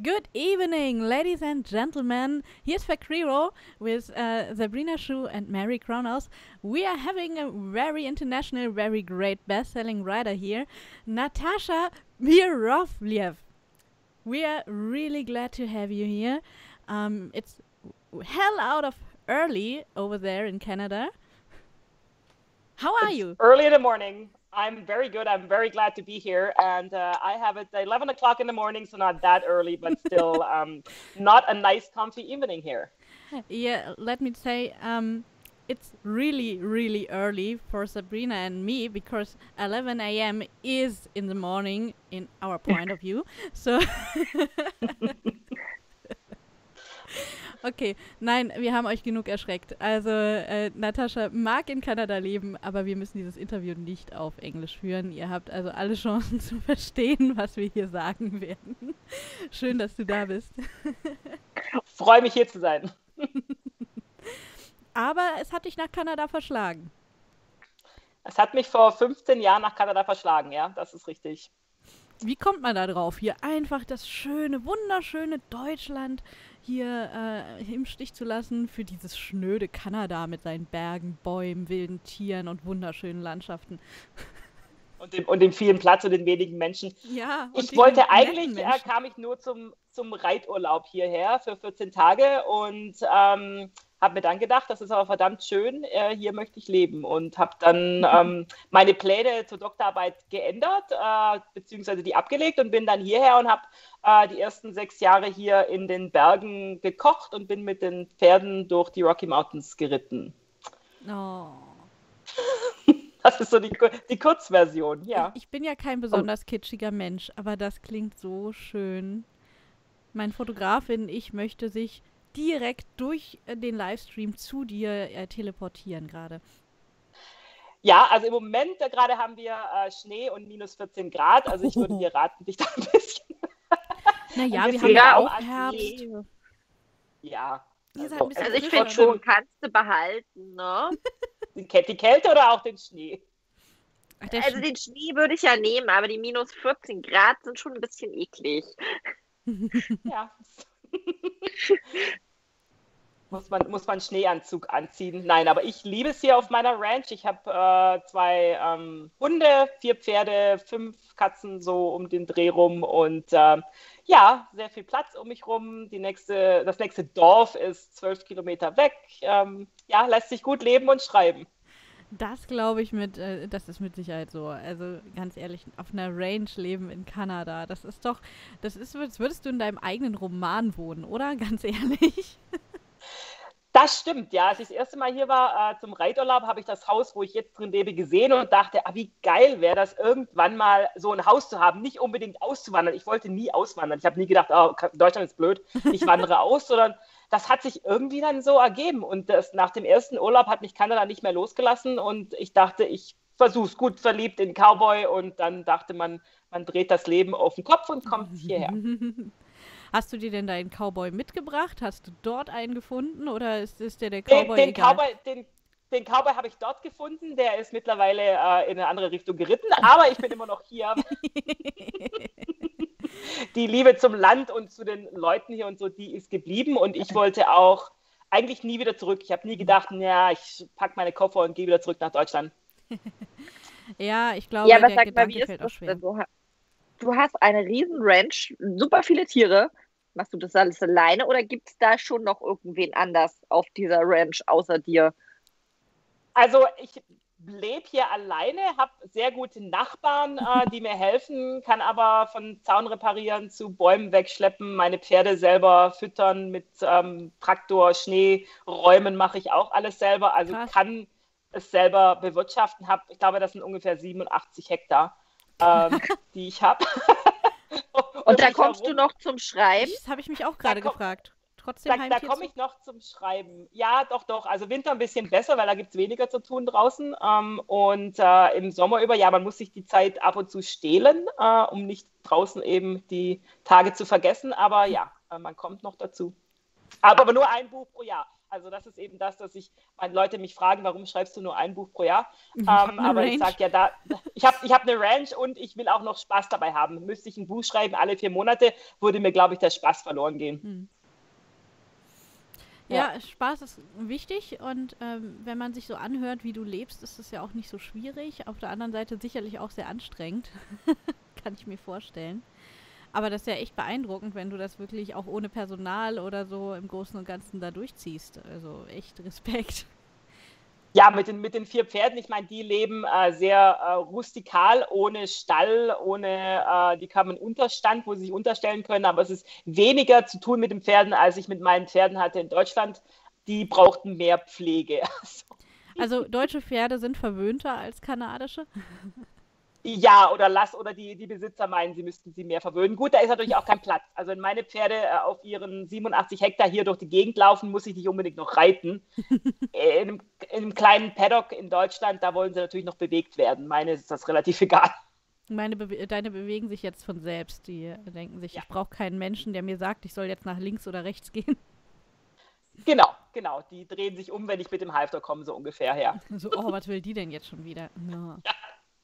Good evening, ladies and gentlemen. Here's Fakriro with Sabrina Shu and Mary Kronos. We are having a very international, very great best-selling writer here, Natasha Mirovliev. We are really glad to have you here. It's hell out of early over there in Canada. How are you? Early in the morning. I'm very good. I'm very glad to be here. And I have it 11 o'clock in the morning, so not that early, but still not a nice, comfy evening here. Yeah, let me say, it's really, really early for Sabrina and me because 11 a.m. is in the morning in our point of view. So, okay, nein, wir haben euch genug erschreckt. Also, Natascha mag in Kanada leben, aber wir müssen dieses Interview nicht auf Englisch führen. Ihr habt also alle Chancen zu verstehen, was wir hier sagen werden. Schön, dass du da bist. Freue mich, hier zu sein. Aber es hat dich nach Kanada verschlagen. Es hat mich vor 15 Jahren nach Kanada verschlagen, ja, das ist richtig. Wie kommt man da drauf, hier einfach das schöne, wunderschöne Deutschland hier im Stich zu lassen für dieses schnöde Kanada mit seinen Bergen, Bäumen, wilden Tieren und wunderschönen Landschaften? Und dem vielen Platz und den wenigen Menschen. Ja. Ich wollte eigentlich, kam ich nur zum Reiturlaub hierher für 14 Tage und habe mir dann gedacht, das ist aber verdammt schön, hier möchte ich leben und habe dann meine Pläne zur Doktorarbeit geändert, beziehungsweise die abgelegt und bin dann hierher und habe die ersten 6 Jahre hier in den Bergen gekocht und bin mit den Pferden durch die Rocky Mountains geritten. Oh. Das ist so die Kurzversion, ja. Ich bin ja kein besonders kitschiger Mensch, aber das klingt so schön. Mein Fotografin, ich möchte sich direkt durch den Livestream zu dir teleportieren gerade. Ja, also im Moment gerade haben wir Schnee und minus 14 Grad. Also ich würde dir raten, dich da ein bisschen... Naja, wir haben ja auch Herbst. Ja. Also ich finde schon, kannst du behalten, ne? Die Kälte oder auch den Schnee? Also den Schnee würde ich ja nehmen, aber die minus 14 Grad sind schon ein bisschen eklig. Ja. Muss man Schneeanzug anziehen? Nein, aber ich liebe es hier auf meiner Ranch. Ich habe 2 Hunde, 4 Pferde, 5 Katzen so um den Dreh rum und ja, sehr viel Platz um mich rum. Das nächste Dorf ist 12 Kilometer weg. Ja, lässt sich gut leben und schreiben. Das glaube ich das ist mit Sicherheit so. Also ganz ehrlich, auf einer Range leben in Kanada, das ist, als würdest du in deinem eigenen Roman wohnen, oder? Ganz ehrlich. Das stimmt, ja. Als ich das erste Mal hier war zum Reiturlaub, habe ich das Haus, wo ich jetzt drin lebe, gesehen und dachte, wie geil wäre das, irgendwann mal so ein Haus zu haben, nicht unbedingt auszuwandern. Ich wollte nie auswandern. Ich habe nie gedacht, Deutschland ist blöd, ich wandere aus, sondern das hat sich irgendwie dann so ergeben. Und nach dem ersten Urlaub hat mich Kanada nicht mehr losgelassen und ich dachte, ich versuch's, gut verliebt in Cowboy und dann dachte man dreht das Leben auf den Kopf und kommt hierher. Hast du dir denn deinen Cowboy mitgebracht? Hast du dort einen gefunden oder ist der Cowboy egal? Den Cowboy habe ich dort gefunden. Der ist mittlerweile in eine andere Richtung geritten, aber ich bin immer noch hier. Die Liebe zum Land und zu den Leuten hier und so, die ist geblieben und ich wollte auch eigentlich nie wieder zurück. Ich habe nie gedacht, ich packe meine Koffer und gehe wieder zurück nach Deutschland. Ja, ich glaube, aber der sag Gedanke mal, wie fällt ist auch das schwer. denn? Du hast eine riesen Ranch, super viele Tiere. Machst du das alles alleine oder gibt es da schon noch irgendwen anders auf dieser Ranch außer dir? Also ich lebe hier alleine, habe sehr gute Nachbarn, die mir helfen, kann aber von Zaun reparieren zu Bäumen wegschleppen, meine Pferde selber füttern mit Traktor, Schnee, Räumen mache ich auch alles selber. Also Krass. Kann es selber bewirtschaften. Ich glaube, das sind ungefähr 87 Hektar, die ich habe. Und da kommst du noch zum Schreiben? Das habe ich mich auch gerade gefragt. Trotzdem Da komme ich noch zum Schreiben. Ja, doch. Also Winter ein bisschen besser, weil da gibt es weniger zu tun draußen. Und im Sommer über, man muss sich die Zeit ab und zu stehlen, um nicht draußen eben die Tage zu vergessen. Aber ja, man kommt noch dazu. Aber nur ein Buch pro Jahr. Also das ist eben das, dass meine Leute mich fragen, warum schreibst du nur ein Buch pro Jahr? hab ne Aber ich Range. sage ja, ich hab eine Ranch und ich will auch noch Spaß dabei haben. Müsste ich ein Buch schreiben alle 4 Monate, würde mir, glaube ich, der Spaß verloren gehen. Ja, Spaß ist wichtig und wenn man sich so anhört, wie du lebst, ist das ja auch nicht so schwierig. Auf der anderen Seite sicherlich auch sehr anstrengend. Kann ich mir vorstellen. Aber das ist ja echt beeindruckend, wenn du das wirklich auch ohne Personal oder so im Großen und Ganzen da durchziehst. Also echt Respekt. Ja, mit den 4 Pferden, ich meine, die leben sehr rustikal, ohne Stall, die haben einen Unterstand, wo sie sich unterstellen können, aber es ist weniger zu tun mit den Pferden, als ich mit meinen Pferden hatte in Deutschland. Die brauchten mehr Pflege. Also deutsche Pferde sind verwöhnter als kanadische. Ja, oder die Besitzer meinen, sie müssten sie mehr verwöhnen. Gut, da ist natürlich auch kein Platz. Also wenn meine Pferde auf ihren 87 Hektar hier durch die Gegend laufen, muss ich nicht unbedingt noch reiten. In einem kleinen Paddock in Deutschland, da wollen sie natürlich noch bewegt werden. Meine ist das relativ egal. Deine bewegen sich jetzt von selbst. Die denken sich, ich brauche keinen Menschen, der mir sagt, ich soll jetzt nach links oder rechts gehen. Genau. Die drehen sich um, wenn ich mit dem Halfter komme, so ungefähr, ja. So, oh, was will die denn jetzt schon wieder? No. Ja.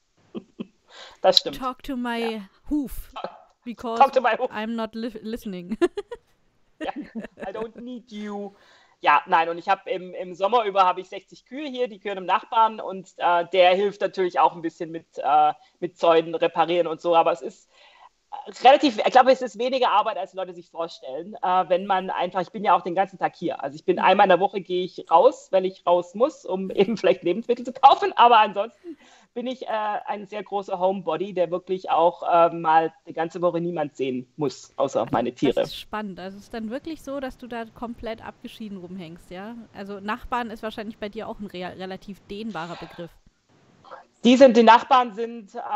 Das stimmt. Talk to my hoof, because Talk to my hoof. I'm not listening. Ja, I don't need you. Ja, nein, und ich habe im Sommer habe ich 60 Kühe hier, die gehören dem Nachbarn und der hilft natürlich auch ein bisschen mit Zäunen reparieren und so, aber es ist relativ, ich glaube, es ist weniger Arbeit, als die Leute sich vorstellen, wenn man einfach, ich bin ja auch den ganzen Tag hier, also ich bin einmal in der Woche gehe ich raus, weil ich raus muss, um eben vielleicht Lebensmittel zu kaufen, aber ansonsten bin ich ein sehr großer Homebody, der wirklich auch mal die ganze Woche niemand sehen muss, außer meine Tiere. Das ist spannend. Also es ist dann wirklich so, dass du da komplett abgeschieden rumhängst, ja? Also Nachbarn ist wahrscheinlich bei dir auch ein relativ dehnbarer Begriff. Die Nachbarn sind so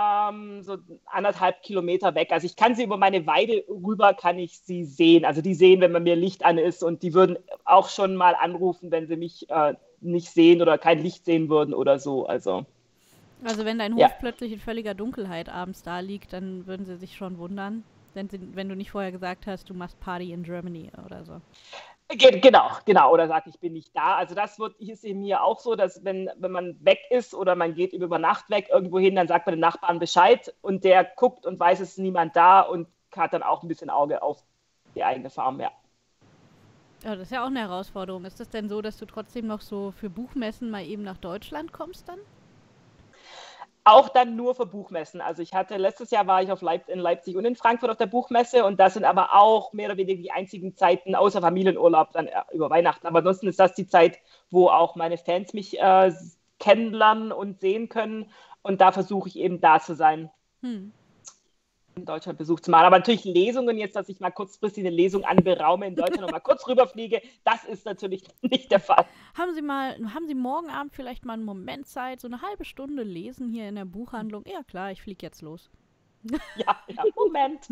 1,5 Kilometer weg. Also ich kann sie über meine Weide rüber, kann ich sie sehen. Also die sehen, wenn bei mir Licht an ist und die würden auch schon mal anrufen, wenn sie mich nicht sehen oder kein Licht sehen würden oder so. Also wenn dein Hof plötzlich in völliger Dunkelheit abends da liegt, dann würden sie sich schon wundern, wenn du nicht vorher gesagt hast, du machst Party in Germany oder so. Genau. Oder sagt, ich bin nicht da. Also das ist in mir auch so, dass wenn man weg ist oder man geht über Nacht weg irgendwo hin, dann sagt man den Nachbarn Bescheid und der guckt und weiß, es ist niemand da und hat dann auch ein bisschen Auge auf die eigene Farm, ja. Ja, das ist ja auch eine Herausforderung. Ist das denn so, dass du trotzdem noch so für Buchmessen mal eben nach Deutschland kommst dann? Auch dann nur für Buchmessen. Also letztes Jahr war ich in Leipzig und in Frankfurt auf der Buchmesse und das sind aber auch mehr oder weniger die einzigen Zeiten, außer Familienurlaub, dann über Weihnachten. Aber ansonsten ist das die Zeit, wo auch meine Fans mich kennenlernen und sehen können und da versuche ich eben da zu sein. In Deutschland Besuch zu machen. Aber natürlich Lesungen jetzt, dass ich mal kurzfristig eine Lesung anberaume in Deutschland und mal kurz rüberfliege, das ist natürlich nicht der Fall. Haben Sie morgen Abend vielleicht mal einen Moment Zeit, so eine halbe Stunde lesen hier in der Buchhandlung? Ja klar, ich fliege jetzt los. Ja, Moment.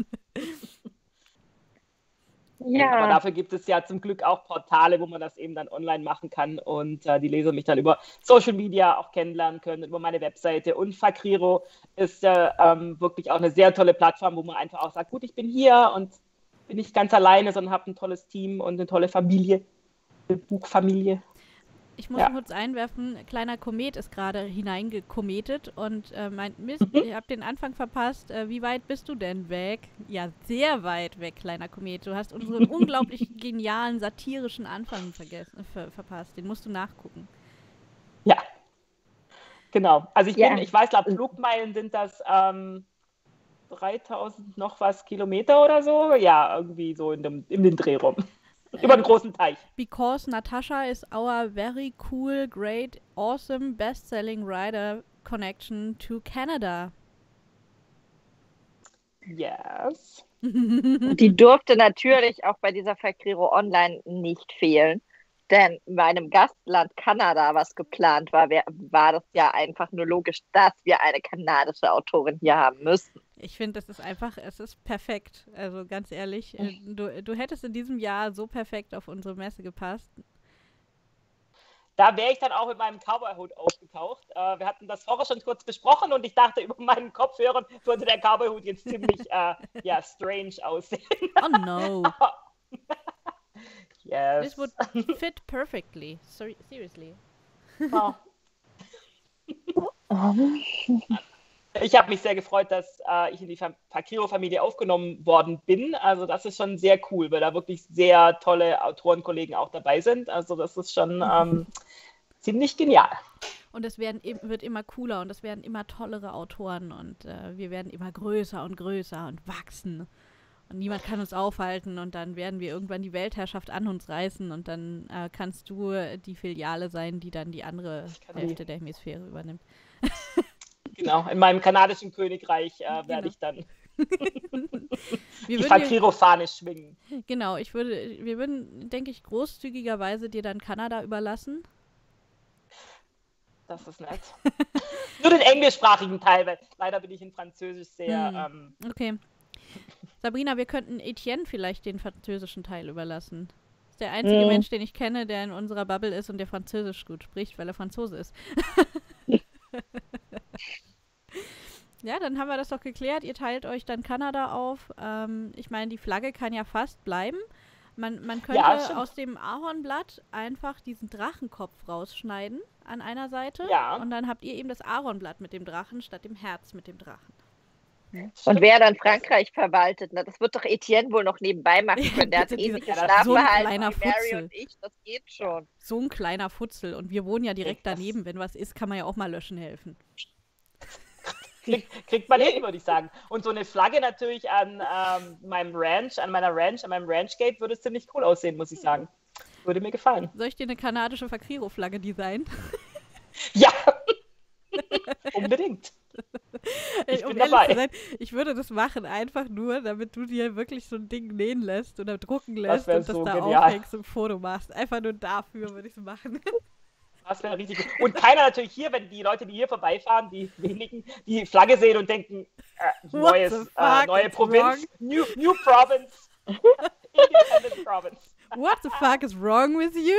Ja. Aber dafür gibt es ja zum Glück auch Portale, wo man das eben dann online machen kann und die Leser mich dann über Social Media auch kennenlernen können, über meine Webseite. Und Fakriro ist wirklich auch eine sehr tolle Plattform, wo man einfach auch sagt, gut, ich bin hier und bin nicht ganz alleine, sondern habe ein tolles Team und eine tolle Familie, eine Buchfamilie. Ich muss kurz einwerfen, kleiner Komet ist gerade hineingekometet und meint, Mist, ich habe den Anfang verpasst. Wie weit bist du denn weg? Ja, sehr weit weg, kleiner Komet. Du hast unseren unglaublich genialen, satirischen Anfang verpasst. Den musst du nachgucken. Ja, genau. Also ich weiß, glaube Flugmeilen sind das 3000 noch was Kilometer oder so. Ja, irgendwie so in den Dreh rum. Über den großen Teich. Because Natasha is our very cool, great, awesome, best-selling writer connection to Canada. Yes. Die durfte natürlich auch bei dieser Fakriro Online nicht fehlen. Denn in meinem Gastland Kanada, was geplant war, war das ja einfach nur logisch, dass wir eine kanadische Autorin hier haben müssen. Ich finde, es ist perfekt. Also ganz ehrlich, du hättest in diesem Jahr so perfekt auf unsere Messe gepasst. Da wäre ich dann auch mit meinem Cowboy-Hut aufgetaucht. Wir hatten das vorher schon kurz besprochen und ich dachte, über meinen Kopfhörern würde der Cowboy-Hut jetzt ziemlich strange aussehen. Oh no. Yes. This would fit perfectly. Seriously. Oh. Ich habe mich sehr gefreut, dass ich in die Fakriro-Familie aufgenommen worden bin. Also das ist schon sehr cool, weil da wirklich sehr tolle Autorenkollegen auch dabei sind. Also das ist schon ziemlich genial. Und es wird immer cooler und es werden immer tollere Autoren und wir werden immer größer und wachsen. Und niemand kann uns aufhalten und dann werden wir irgendwann die Weltherrschaft an uns reißen und dann kannst du die Filiale sein, die dann die andere Hälfte der Hemisphäre übernimmt. Genau, in meinem kanadischen Königreich werde ich dann die Wir Fakriro-Fahne schwingen. Genau, wir würden, denke ich, großzügigerweise dir dann Kanada überlassen. Das ist nett. Nur den englischsprachigen Teil, weil leider bin ich in Französisch sehr... Okay. Sabrina, wir könnten Etienne vielleicht den französischen Teil überlassen. Das ist der einzige Mensch, den ich kenne, der in unserer Bubble ist und der Französisch gut spricht, weil er Franzose ist. Ja, dann haben wir das doch geklärt. Ihr teilt euch dann Kanada auf. Ich meine, die Flagge kann ja fast bleiben. Man könnte aus dem Ahornblatt einfach diesen Drachenkopf rausschneiden an einer Seite. Ja. Und dann habt ihr eben das Ahornblatt mit dem Drachen statt dem Herz mit dem Drachen. Und wer dann Frankreich verwaltet, ne? Das wird doch Etienne wohl noch nebenbei machen können. Der hat ähnliche Schlafverhalten wie Mary und ich, das geht schon. So ein kleiner Futzel. Und wir wohnen ja direkt daneben. Wenn was ist, kann man ja auch mal löschen helfen. Kriegt man hin, würde ich sagen. Und so eine Flagge natürlich an meinem Ranchgate würde ziemlich cool aussehen, muss ich sagen. Würde mir gefallen. Soll ich dir eine kanadische Fakriro-Flagge designen? Ja! Unbedingt. Ich bin dabei. Sein, ich würde das machen, einfach nur, damit du dir wirklich so ein Ding nähen lässt oder drucken lässt und das so da genial. aufhängst und ein Foto machst. Einfach nur dafür würde ich es machen. Das wäre richtig gut. Und keiner natürlich hier, wenn die Leute, die hier vorbeifahren, die wenigen, die Flagge sehen und denken, neue Provinz, new Province, Independent Province. What the fuck is wrong with you?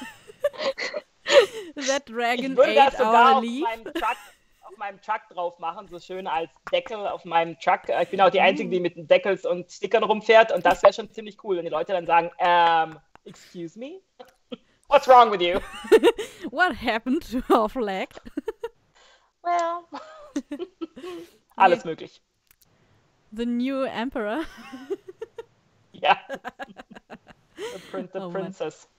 That dragon ich würde das ate sogar our leaf. auf meinem Truck drauf machen, so schön als Deckel auf meinem Truck. Ich bin auch die Einzige, die mit Deckels und Stickern rumfährt und das wäre schon ziemlich cool, wenn die Leute dann sagen, excuse me? What's wrong with you? What happened to our flag? Well, alles möglich. The new emperor. Ja. The princess.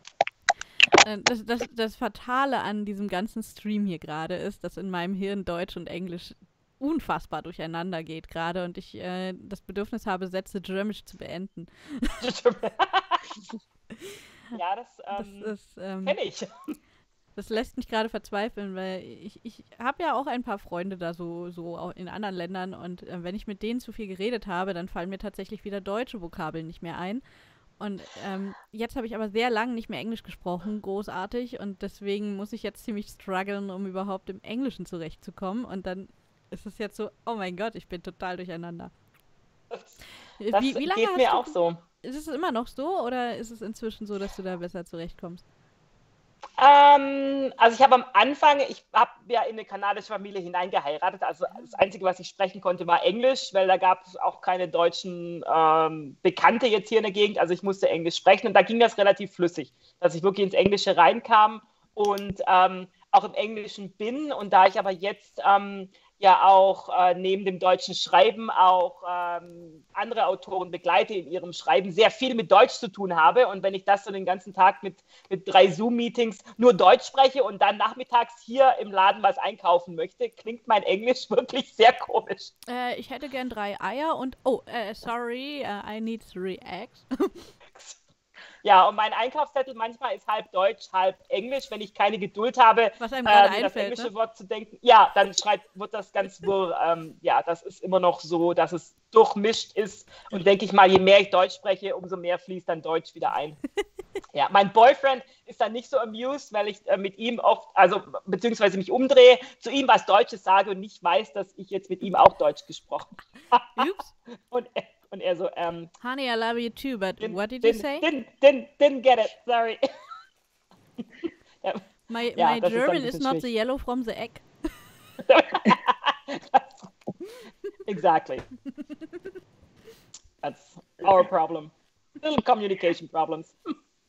Das Fatale an diesem ganzen Stream hier gerade ist, dass in meinem Hirn Deutsch und Englisch unfassbar durcheinander geht gerade und ich das Bedürfnis habe, Sätze Germisch zu beenden. Ja, das kenne ich. Das lässt mich gerade verzweifeln, weil ich habe ja auch ein paar Freunde da so auch in anderen Ländern und wenn ich mit denen zu viel geredet habe, dann fallen mir tatsächlich wieder deutsche Vokabeln nicht mehr ein. Und jetzt habe ich aber sehr lange nicht mehr Englisch gesprochen, großartig, und deswegen muss ich jetzt ziemlich strugglen, um überhaupt im Englischen zurechtzukommen. Und dann ist es jetzt so, oh mein Gott, ich bin total durcheinander. Wie lange geht mir auch so. Ist es immer noch so oder ist es inzwischen so, dass du da besser zurechtkommst? Also ich habe am Anfang, ich habe ja in eine kanadische Familie hineingeheiratet, also das Einzige, was ich sprechen konnte, war Englisch, weil da gab es auch keine deutschen Bekannte jetzt hier in der Gegend, also ich musste Englisch sprechen und da ging das relativ flüssig, dass ich wirklich ins Englische reinkam und auch im Englischen bin und da ich aber jetzt ja auch neben dem deutschen Schreiben auch andere Autoren begleite in ihrem Schreiben, sehr viel mit Deutsch zu tun habe. Und wenn ich das so den ganzen Tag mit 3 Zoom-Meetings nur Deutsch spreche und dann nachmittags hier im Laden was einkaufen möchte, klingt mein Englisch wirklich sehr komisch. Ich hätte gern 3 Eier und, sorry, I need 3 eggs. Ja, und mein Einkaufszettel manchmal ist halb Deutsch, halb Englisch, wenn ich keine Geduld habe, was einem gerade einfällt, das englische Wort zu denken. Ja, dann wird das ganz wirr. Ja, das ist immer noch so, dass es durchmischt ist. Und denke ich mal, je mehr ich Deutsch spreche, umso mehr fließt dann Deutsch wieder ein. Ja, mein Boyfriend ist dann nicht so amused, weil ich mit ihm oft, also beziehungsweise mich umdrehe, zu ihm was Deutsches sage und nicht weiß, dass ich jetzt mit ihm auch Deutsch gesprochen habe. Ups. Und er so, Honey, I love you too, but what did you say? Didn't get it, sorry. Ja, my German is not the yellow from the egg. Exactly. That's our problem. Little communication problems.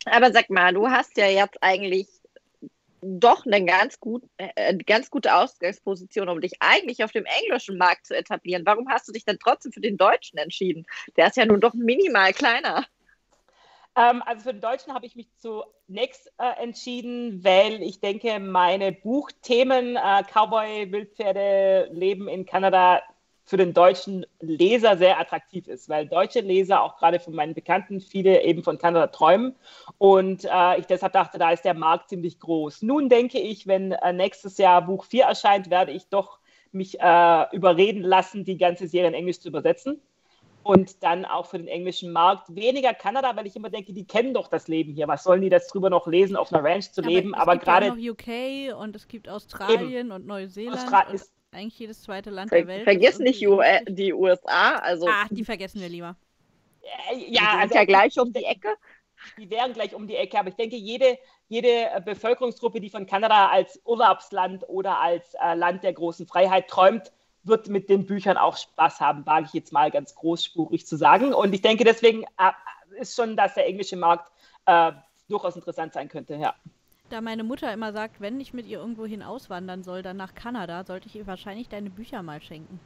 Aber sag mal, du hast ja jetzt eigentlich doch eine ganz gute Ausgangsposition, um dich eigentlich auf dem englischen Markt zu etablieren. Warum hast du dich denn trotzdem für den deutschen entschieden? Der ist ja nun doch minimal kleiner. Also für den Deutschen habe ich mich zunächst entschieden, weil ich denke, meine Buchthemen Cowboy, Wildpferde, Leben in Kanada für den deutschen Leser sehr attraktiv ist, weil deutsche Leser, auch gerade von meinen Bekannten, viele eben von Kanada träumen und ich deshalb dachte, da ist der Markt ziemlich groß. Nun denke ich, wenn nächstes Jahr Buch 4 erscheint, werde ich doch mich überreden lassen, die ganze Serie in Englisch zu übersetzen. Und dann auch für den englischen Markt weniger Kanada, weil ich immer denke, die kennen doch das Leben hier. Was sollen die das drüber noch lesen, auf einer Ranch zu leben? Aber gerade ja noch UK und es gibt Australien und Neuseeland und eigentlich jedes zweite Land der Welt. Vergiss nicht die USA. Also die vergessen wir lieber. Die sind ja gleich um die Ecke. Die wären gleich um die Ecke, aber ich denke, jede Bevölkerungsgruppe, die von Kanada als Urlaubsland oder als Land der großen Freiheit träumt, wird mit den Büchern auch Spaß haben, wage ich jetzt mal ganz großspurig zu sagen. Und ich denke, deswegen ist schon, dass der englische Markt durchaus interessant sein könnte, ja. Da meine Mutter immer sagt, wenn ich mit ihr irgendwohin auswandern soll, dann nach Kanada, sollte ich ihr wahrscheinlich deine Bücher mal schenken.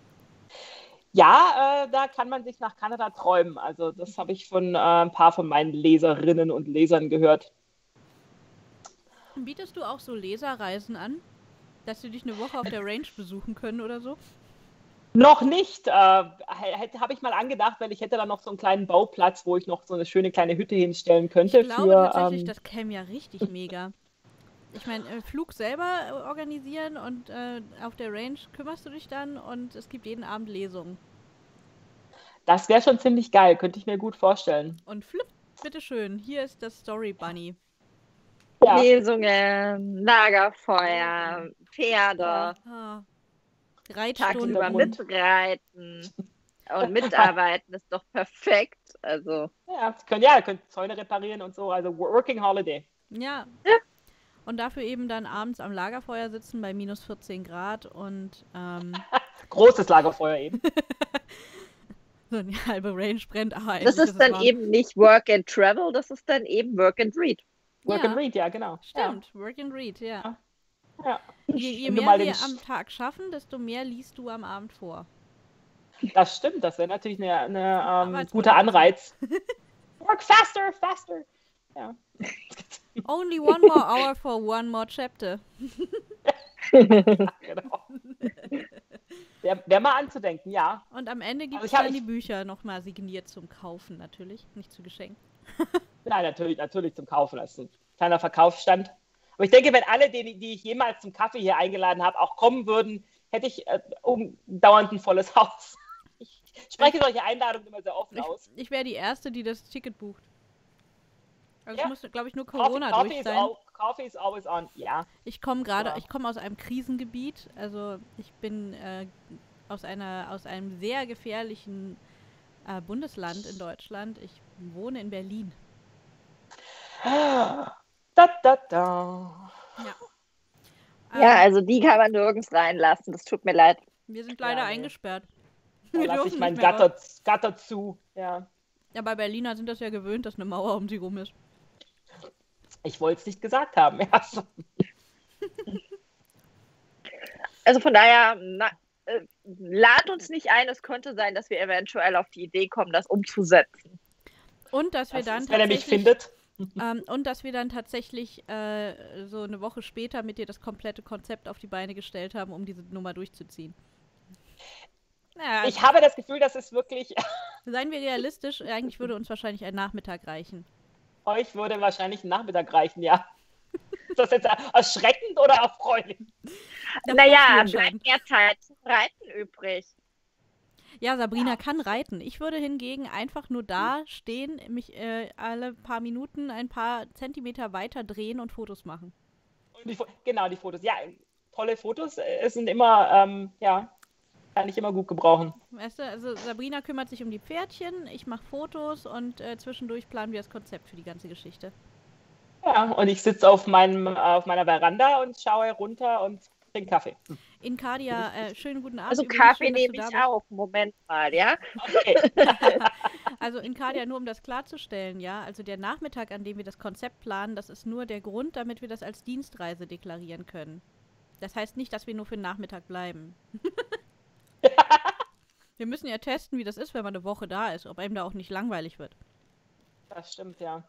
Ja, da kann man sich nach Kanada träumen. Also das habe ich von ein paar von meinen Leserinnen und Lesern gehört. Bietest du auch so Leserreisen an? Dass sie dich eine Woche auf der Range besuchen können oder so? Noch nicht. Habe ich mal angedacht, weil ich hätte da noch so einen kleinen Bauplatz, wo ich noch so eine schöne kleine Hütte hinstellen könnte. Ich glaube tatsächlich, das käme ja richtig mega. Ich meine, Flug selber organisieren und auf der Range kümmerst du dich dann und es gibt jeden Abend Lesungen. Das wäre schon ziemlich geil, könnte ich mir gut vorstellen. Und flipp, bitteschön, hier ist das Story Bunny. Ja. Lesungen, Lagerfeuer, Pferde, tagsüber mitreiten und mitarbeiten ist doch perfekt. Also ja, ihr könnt Zäune reparieren und so, also Working Holiday. Ja. Und dafür eben dann abends am Lagerfeuer sitzen bei minus 14 Grad und großes Lagerfeuer eben. So eine halbe Range brennt. Das ist dann eben nicht Work and Travel, das ist dann eben Work and Read. Work and Read, ja, genau. Stimmt, ja. Work and Read, ja. Je mehr wir am Tag schaffen, desto mehr liest du am Abend vor. Das stimmt, das wäre natürlich ein guter Anreiz. Work faster, faster. Ja. Only one more hour for one more chapter. Genau. Wäre mal anzudenken, ja. Und am Ende gibt es dann die Bücher nochmal signiert zum Kaufen, natürlich, nicht zu Geschenk. Ja, natürlich zum Kaufen. Das ist ein kleiner Verkaufsstand. Aber ich denke, wenn alle, die ich jemals zum Kaffee hier eingeladen habe, auch kommen würden, hätte ich dauernd ein volles Haus. Ich spreche solche Einladungen immer sehr offen aus. Ich wäre die Erste, die das Ticket bucht. Also es muss, glaube ich, nur Corona durch sein. Coffee is always on, ja. Ich komme aus einem Krisengebiet. Also ich bin aus einem sehr gefährlichen Bundesland in Deutschland. Ich wohne in Berlin. Ja, also die kann man nirgends reinlassen. Das tut mir leid. Wir sind leider eingesperrt. Da lasse ich meinen Gatter zu. Ja, bei Berliner sind das ja gewöhnt, dass eine Mauer um sie rum ist. Ich wollte es nicht gesagt haben. Ja. Also von daher, lad uns nicht ein. Es könnte sein, dass wir eventuell auf die Idee kommen, das umzusetzen. Und dass wir dann wenn er mich findet. Und dass wir dann tatsächlich so eine Woche später mit dir das komplette Konzept auf die Beine gestellt haben, um diese Nummer durchzuziehen. Ja, also ich habe das Gefühl, dass es wirklich... Seien wir realistisch, eigentlich würde uns wahrscheinlich ein Nachmittag reichen. Euch würde wahrscheinlich ein Nachmittag reichen, ja. Ist das jetzt erschreckend oder erfreulich? Naja, bleibt mehr Zeit zum Reiten übrig. Ja, Sabrina kann reiten. Ich würde hingegen einfach nur da stehen, mich alle paar Minuten ein paar Zentimeter weiter drehen und Fotos machen. Und die Fotos. Ja, tolle Fotos. Es sind immer, kann ich immer gut gebrauchen. Weißt du, also Sabrina kümmert sich um die Pferdchen, ich mache Fotos und zwischendurch planen wir das Konzept für die ganze Geschichte. Ja, und ich sitze auf meiner Veranda und schaue runter und trinke Kaffee. In Kadia, schönen guten Abend. Also Kaffee nehme ich auch. Moment mal, ja? Okay. Also in Kadia, nur um das klarzustellen, ja, also der Nachmittag, an dem wir das Konzept planen, das ist nur der Grund, damit wir das als Dienstreise deklarieren können. Das heißt nicht, dass wir nur für den Nachmittag bleiben. Wir müssen ja testen, wie das ist, wenn man eine Woche da ist, ob einem da auch nicht langweilig wird. Das stimmt, ja.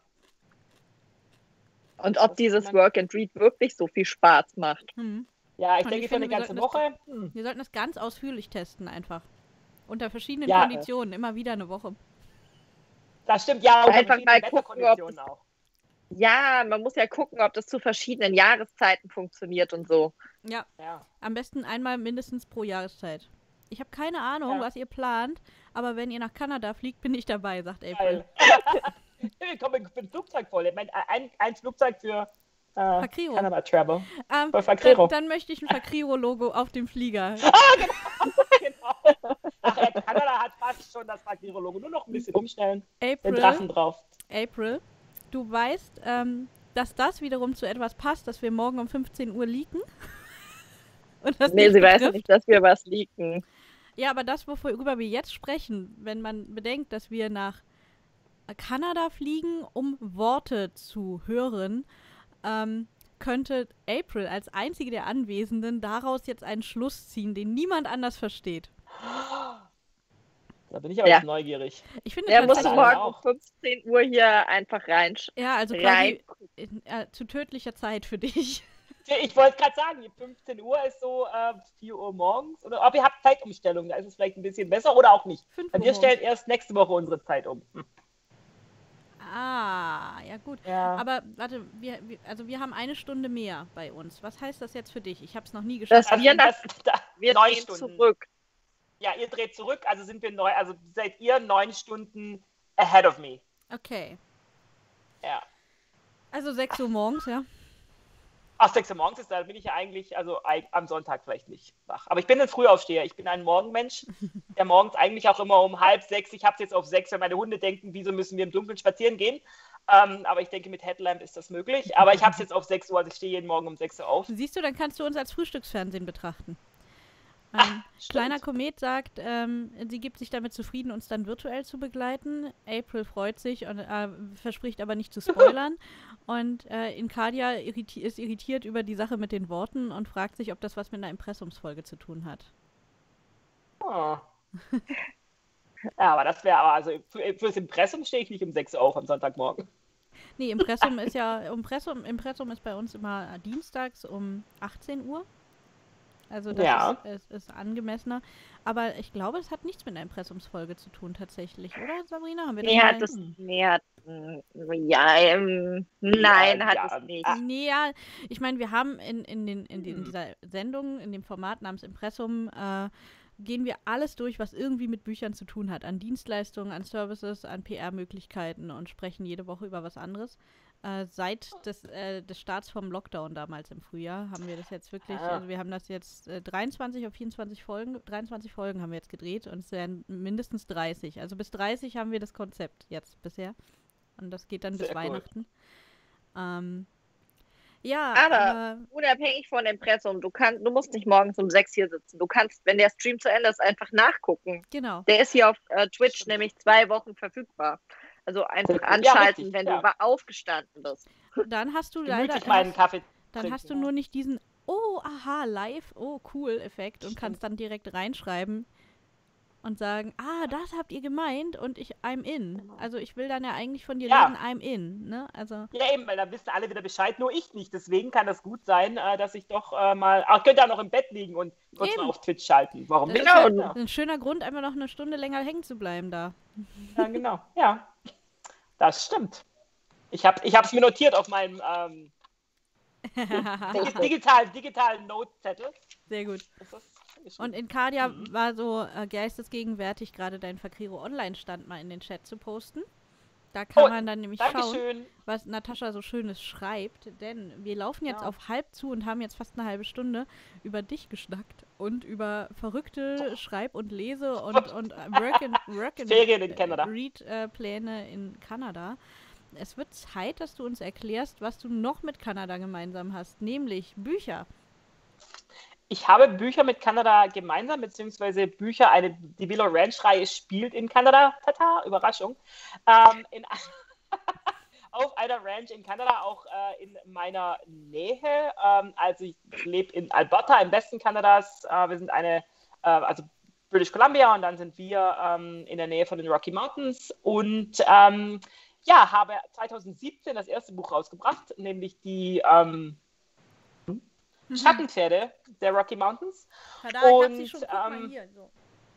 Und ob dieses Work and Read wirklich so viel Spaß macht. Ja, ich Und denke ich für eine finde, wir ganze sollten Woche. Wir sollten das ganz ausführlich testen einfach. Unter verschiedenen Ja. Konditionen, immer wieder eine Woche. Das stimmt, ja, und Einfach mal verschiedene gucken, Wetterkonditionen auch. Ja, man muss ja gucken, ob das zu verschiedenen Jahreszeiten funktioniert und so. Ja, Ja. am besten einmal mindestens pro Jahreszeit. Ich habe keine Ahnung, Ja. was ihr plant, aber wenn ihr nach Kanada fliegt, bin ich dabei, sagt April. Geil. Ich komme für ein Flugzeug voll. Ich meine, ein Flugzeug für Fakriro. Canada Travel. Für Dann, Fakriro. dann möchte ich ein Fakriro-Logo auf dem Flieger. Genau. Ach ja, Kanada hat fast schon das Fakriro-Logo. Nur noch ein bisschen umstellen. Den Drachen drauf. April, du weißt, dass das wiederum zu etwas passt, dass wir morgen um 15 Uhr leaken? Und das Nee, dich sie weiß betrifft? nicht, dass wir was leaken. Ja, aber das, worüber wir jetzt sprechen, wenn man bedenkt, dass wir nach Kanada fliegen, um Worte zu hören, könnte April als einzige der Anwesenden daraus jetzt einen Schluss ziehen, den niemand anders versteht. Da bin ich aber Ja. jetzt neugierig. Ich finde Der muss tatsächlich, alle morgen um auch. 15 Uhr hier einfach rein. ja, also rein. quasi zu tödlicher Zeit für dich. Ich wollte gerade sagen, 15 Uhr ist so 4 Uhr morgens. Oder, aber ihr habt Zeitumstellung, da ist es vielleicht ein bisschen besser oder auch nicht. 5 Weil Uhr wir morgens. stellen erst nächste Woche unsere Zeit um. Ah, ja gut. Ja. Aber warte, wir haben eine Stunde mehr bei uns. Was heißt das jetzt für dich? Ich habe es noch nie geschafft. Das wir wir 9 drehen Stunden. zurück. Ja, ihr dreht zurück, also seid ihr 9 Stunden ahead of me. Okay. Ja. Also 6 Uhr morgens, ja. Ach, 6 Uhr morgens da bin ich ja eigentlich, also am Sonntag vielleicht nicht wach. Aber ich bin ein Frühaufsteher, ich bin ein Morgenmensch, der morgens eigentlich auch immer um 5:30, ich habe es jetzt auf 6, wenn meine Hunde denken, wieso müssen wir im Dunkeln spazieren gehen. Aber ich denke, mit Headlamp ist das möglich. Aber ich habe es jetzt auf 6 Uhr, also ich stehe jeden Morgen um 6 Uhr auf. Siehst du, dann kannst du uns als Frühstücksfernsehen betrachten. Stimmt. Kleiner Komet sagt, sie gibt sich damit zufrieden, uns dann virtuell zu begleiten. April freut sich und verspricht aber nicht zu spoilern. Und Inkadia ist irritiert über die Sache mit den Worten und fragt sich, ob das was mit einer Impressumsfolge zu tun hat. Oh. Ja, aber das wäre, also fürs Impressum stehe ich nicht um 6 Uhr auf am Sonntagmorgen. Nee, Impressum ist ja, Impressum ist bei uns immer dienstags um 18 Uhr. Also das Ja. ist angemessener. Aber ich glaube, es hat nichts mit einer Impressumsfolge zu tun tatsächlich, oder Sabrina? Haben wir das Nein, hat Ja, es nicht. Nee, ja, ich meine, wir haben in dieser Sendung, in dem Format namens Impressum, gehen wir alles durch, was irgendwie mit Büchern zu tun hat. An Dienstleistungen, an Services, an PR-Möglichkeiten und sprechen jede Woche über was anderes. Seit des Starts vom Lockdown damals im Frühjahr haben wir das jetzt wirklich, also wir haben das jetzt 23 auf 24 Folgen, 23 Folgen haben wir jetzt gedreht und es werden mindestens 30. Also bis 30 haben wir das Konzept jetzt bisher. Und das geht dann bis Sehr cool. Weihnachten. Ja, Aber unabhängig von Impressum, du musst nicht morgens um 6 hier sitzen. Du kannst, wenn der Stream zu Ende ist, einfach nachgucken. genau. Der ist hier auf Twitch nämlich 2 Wochen verfügbar. Also einfach Sehr cool. anschalten, Ja, richtig, wenn ja. du aufgestanden bist. Dann hast du leider Gemütlich meinen Kaffee dann trinken, hast du ja. nur nicht diesen oh, aha, live, oh, cool Effekt und kannst dann direkt reinschreiben und sagen, das habt ihr gemeint und I'm in. Also ich will dann ja eigentlich von dir Ja. lesen, I'm in, ne? Also Ja, eben, weil dann wissen alle wieder Bescheid, nur ich nicht. Deswegen kann das gut sein, dass ich doch mal. Ach, ich könnte ja noch im Bett liegen und kurz Eben. mal auf Twitch schalten. Warum das nicht? ist ja Genau. ein schöner Grund, einfach noch eine Stunde länger hängen zu bleiben da. Ja, genau. Ja, das stimmt. Ich hab's mir notiert auf meinem digitalen Notezettel. Sehr gut. Ist das geschrieben? Und Inkadia war so geistesgegenwärtig, gerade deinen Fakriro Online-Stand mal in den Chat zu posten. Da kann man dann nämlich schauen, Dankeschön. was Natascha so Schönes schreibt, denn wir laufen jetzt Ja. auf halb zu und haben jetzt fast eine halbe Stunde über dich geschnackt und über verrückte Schreib- und Lese- und Work and Ferien in Kanada. Read-Pläne in Kanada. Es wird Zeit, dass du uns erklärst, was du noch mit Kanada gemeinsam hast, nämlich Bücher. Ich habe Bücher mit Kanada gemeinsam, beziehungsweise Bücher, die Willow Ranch-Reihe spielt in Kanada. Tata, Überraschung. Auf einer Ranch in Kanada, auch in meiner Nähe. Also ich lebe in Alberta, im Westen Kanadas. Wir sind also British Columbia, und dann sind wir in der Nähe von den Rocky Mountains. Und habe 2017 das erste Buch rausgebracht, nämlich die Schattenpferde der Rocky Mountains. Tada, ich hab sie schon, guck mal hier. So.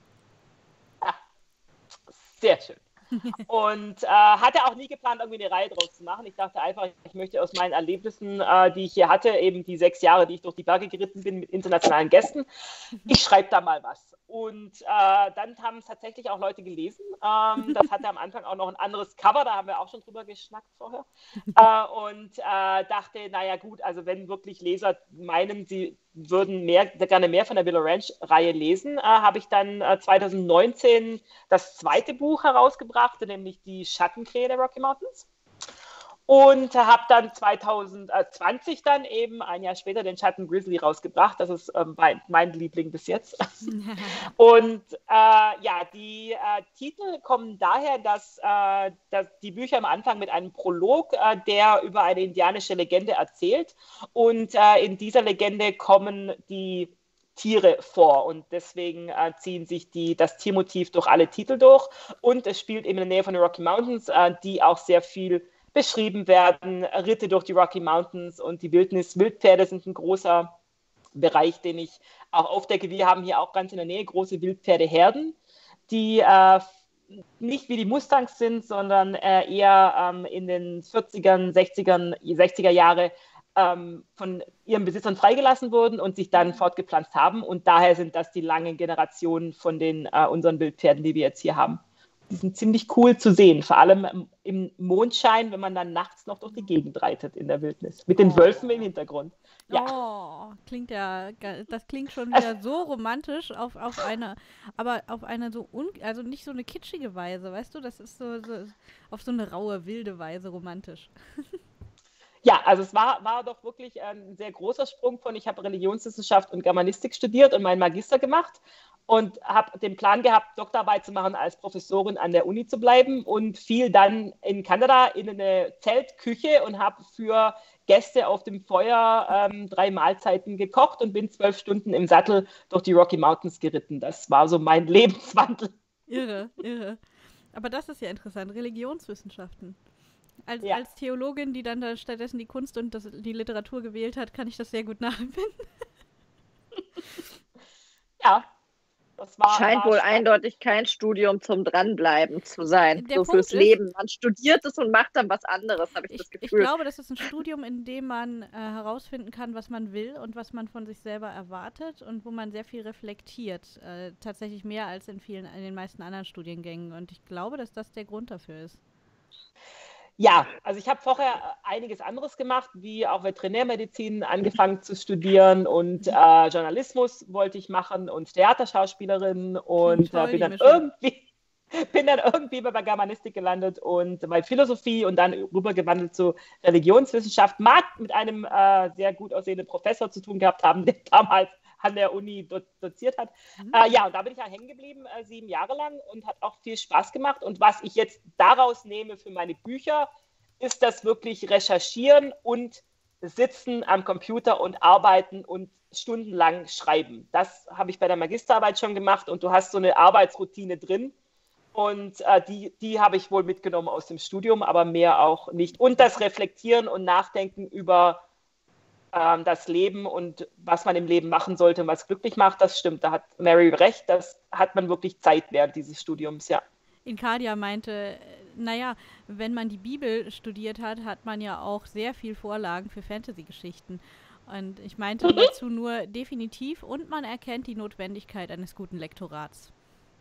Ja, sehr schön. Und hatte auch nie geplant, irgendwie eine Reihe draus zu machen. Ich dachte einfach, ich möchte aus meinen Erlebnissen, die ich hier hatte, eben die 6 Jahre, die ich durch die Berge geritten bin mit internationalen Gästen, ich schreibe da mal was. Und dann haben es tatsächlich auch Leute gelesen. Das hatte am Anfang auch noch ein anderes Cover, da haben wir auch schon drüber geschnackt vorher. Und dachte, naja gut, also wenn wirklich Leser meinen, sie würden gerne mehr von der Willow Ranch-Reihe lesen, habe ich dann 2019 das zweite Buch herausgebracht, nämlich die Schattenkrähe der Rocky Mountains. Und habe dann 2020 dann eben ein Jahr später den Schatten Grizzly rausgebracht. Das ist mein Liebling bis jetzt. Und die Titel kommen daher, dass die Bücher am Anfang mit einem Prolog, der über eine indianische Legende erzählt. Und in dieser Legende kommen die Tiere vor, und deswegen ziehen sich das Tiermotiv durch alle Titel durch. Und es spielt eben in der Nähe von den Rocky Mountains, die auch sehr viel beschrieben werden, Ritte durch die Rocky Mountains und die Wildnis. Wildpferde sind ein großer Bereich, den ich auch aufdecke. Wir haben hier auch ganz in der Nähe große Wildpferdeherden, die nicht wie die Mustangs sind, sondern eher in den 40ern, 60er Jahre von ihren Besitzern freigelassen wurden und sich dann fortgepflanzt haben. Und daher sind das die langen Generationen von unseren Wildpferden, die wir jetzt hier haben. Die sind ziemlich cool zu sehen, vor allem im Mondschein, wenn man dann nachts noch durch die Gegend reitet in der Wildnis. Mit den Wölfen im Hintergrund. Ja. Oh, das klingt schon wieder so romantisch auf eine also nicht so eine kitschige Weise, weißt du? Das ist so auf so eine raue, wilde Weise romantisch. Ja, also es war doch wirklich ein sehr großer Sprung ich habe Religionswissenschaft und Germanistik studiert und meinen Magister gemacht und habe den Plan gehabt, Doktorarbeit zu machen, als Professorin an der Uni zu bleiben, und fiel dann in Kanada in eine Zeltküche und habe für Gäste auf dem Feuer 3 Mahlzeiten gekocht und bin 12 Stunden im Sattel durch die Rocky Mountains geritten. Das war so mein Lebenswandel. Irre. Aber das ist ja interessant, Religionswissenschaften. Als Theologin, die dann da stattdessen die Kunst und die Literatur gewählt hat, kann ich das sehr gut nachempfinden. Ja, scheint wohl eindeutig kein Studium zum Dranbleiben zu sein. So fürs Leben. Man studiert es und macht dann was anderes, habe ich das Gefühl. Ich glaube, das ist ein Studium, in dem man herausfinden kann, was man will und was man von sich selber erwartet, und wo man sehr viel reflektiert. Tatsächlich mehr als in den meisten anderen Studiengängen. Und ich glaube, dass das der Grund dafür ist. Ja, also ich habe vorher einiges anderes gemacht, wie auch Veterinärmedizin angefangen zu studieren, und Journalismus wollte ich machen und Theaterschauspielerin, und bin dann irgendwie bei Germanistik gelandet und bei Philosophie und dann rübergewandelt zu Religionswissenschaft. Mag mit einem sehr gut aussehenden Professor zu tun gehabt haben, der damals an der Uni doziert hat. Und da bin ich ja hängen geblieben, 7 Jahre lang, und hat auch viel Spaß gemacht. Und was ich jetzt daraus nehme für meine Bücher, ist das wirklich Recherchieren und Sitzen am Computer und Arbeiten und stundenlang schreiben. Das habe ich bei der Magisterarbeit schon gemacht, und du hast so eine Arbeitsroutine drin. Und die habe ich wohl mitgenommen aus dem Studium, aber mehr auch nicht. Und das Reflektieren und Nachdenken über das Leben und was man im Leben machen sollte und was glücklich macht, das stimmt. Da hat Mary recht, das hat man wirklich Zeit während dieses Studiums, ja. Inkadia meinte, naja, wenn man die Bibel studiert hat, hat man ja auch sehr viel Vorlagen für Fantasy-Geschichten. Und ich meinte dazu nur definitiv, und man erkennt die Notwendigkeit eines guten Lektorats.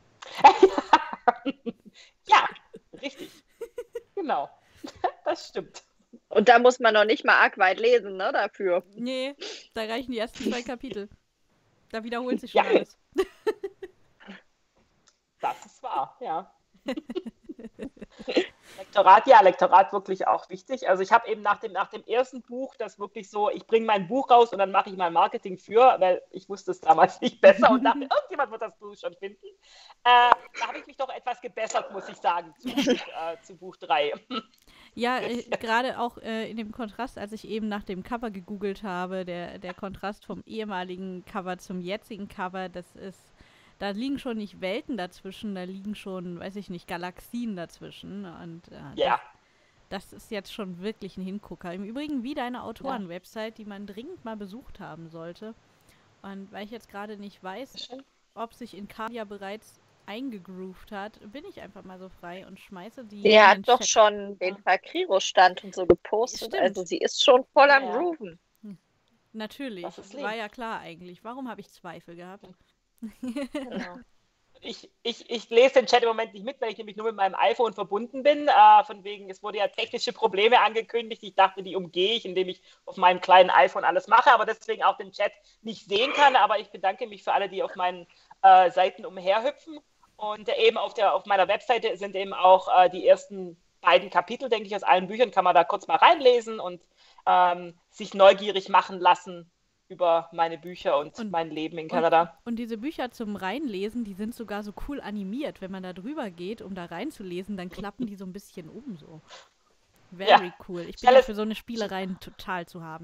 Ja, richtig. Genau. Das stimmt. Und da muss man noch nicht mal arg weit lesen, ne, dafür. Nee, da reichen die ersten 2 Kapitel. Da wiederholt sich schon alles. Das ist wahr, ja. Da Lektorat wirklich auch wichtig. Also ich habe eben nach dem ersten Buch das wirklich so, ich bringe mein Buch raus und dann mache ich mal Marketing weil ich wusste es damals nicht besser und dachte, irgendjemand wird das Buch schon finden. Da habe ich mich doch etwas gebessert, muss ich sagen, zu Buch 3. Ja, gerade auch in dem Kontrast, als ich eben nach dem Cover gegoogelt habe, der Kontrast vom ehemaligen Cover zum jetzigen Cover, da liegen schon nicht Welten dazwischen, da liegen schon, weiß ich nicht, Galaxien dazwischen. Und das ist jetzt schon wirklich ein Hingucker. Im Übrigen wie deine Autoren-Website, die man dringend mal besucht haben sollte. Und weil ich jetzt gerade nicht weiß, ob sich Incardia bereits eingegroovt hat, bin ich einfach mal so frei und schmeiße die. Die hat doch schon den Fakriro-Stand und so gepostet. Stimmt. Also sie ist schon voll am Grooven. Natürlich, war ja klar eigentlich. Warum habe ich Zweifel gehabt? Genau. Ich lese den Chat im Moment nicht mit, weil ich nämlich nur mit meinem iPhone verbunden bin. Von wegen, es wurde ja technische Probleme angekündigt. Ich dachte, die umgehe ich, indem ich auf meinem kleinen iPhone alles mache, aber deswegen auch den Chat nicht sehen kann. Aber ich bedanke mich für alle, die auf meinen Seiten umherhüpfen. Und eben auf meiner Webseite sind eben auch die ersten beiden Kapitel, denke ich, aus allen Büchern, kann man da kurz mal reinlesen und sich neugierig machen lassen über meine Bücher und mein Leben in Kanada. Und diese Bücher zum Reinlesen, die sind sogar so cool animiert. Wenn man da drüber geht, um da reinzulesen, dann klappen die so ein bisschen um so. Very cool. Ich bin ja für so eine Spielereien total zu haben.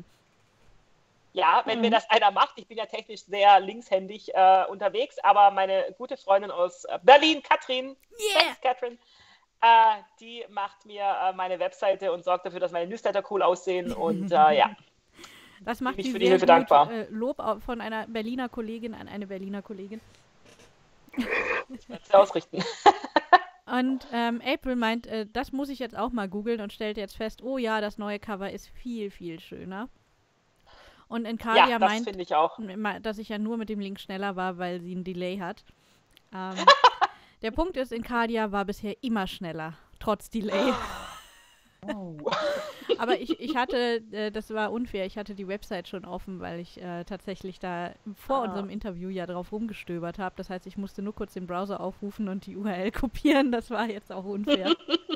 Ja, wenn mir das einer macht, ich bin ja technisch sehr linkshändig unterwegs, aber meine gute Freundin aus Berlin, Katrin, thanks, Katrin, die macht mir meine Webseite und sorgt dafür, dass meine Newsletter cool aussehen und das macht ich für die Hilfe dankbar. Lob von einer Berliner Kollegin an eine Berliner Kollegin. Ich werde es ausrichten. Und April meint, das muss ich jetzt auch mal googeln und stellt jetzt fest, oh ja, das neue Cover ist viel, viel schöner. Und Incardia meint, ich auch. dass ich ja nur mit dem Link schneller war, weil sie einen Delay hat. Der Punkt ist, Incardia war bisher immer schneller, trotz Delay. Aber ich hatte, das war unfair, ich hatte die Website schon offen, weil ich tatsächlich da vor unserem Interview ja drauf rumgestöbert habe. Das heißt, ich musste nur kurz den Browser aufrufen und die URL kopieren. Das war jetzt auch unfair.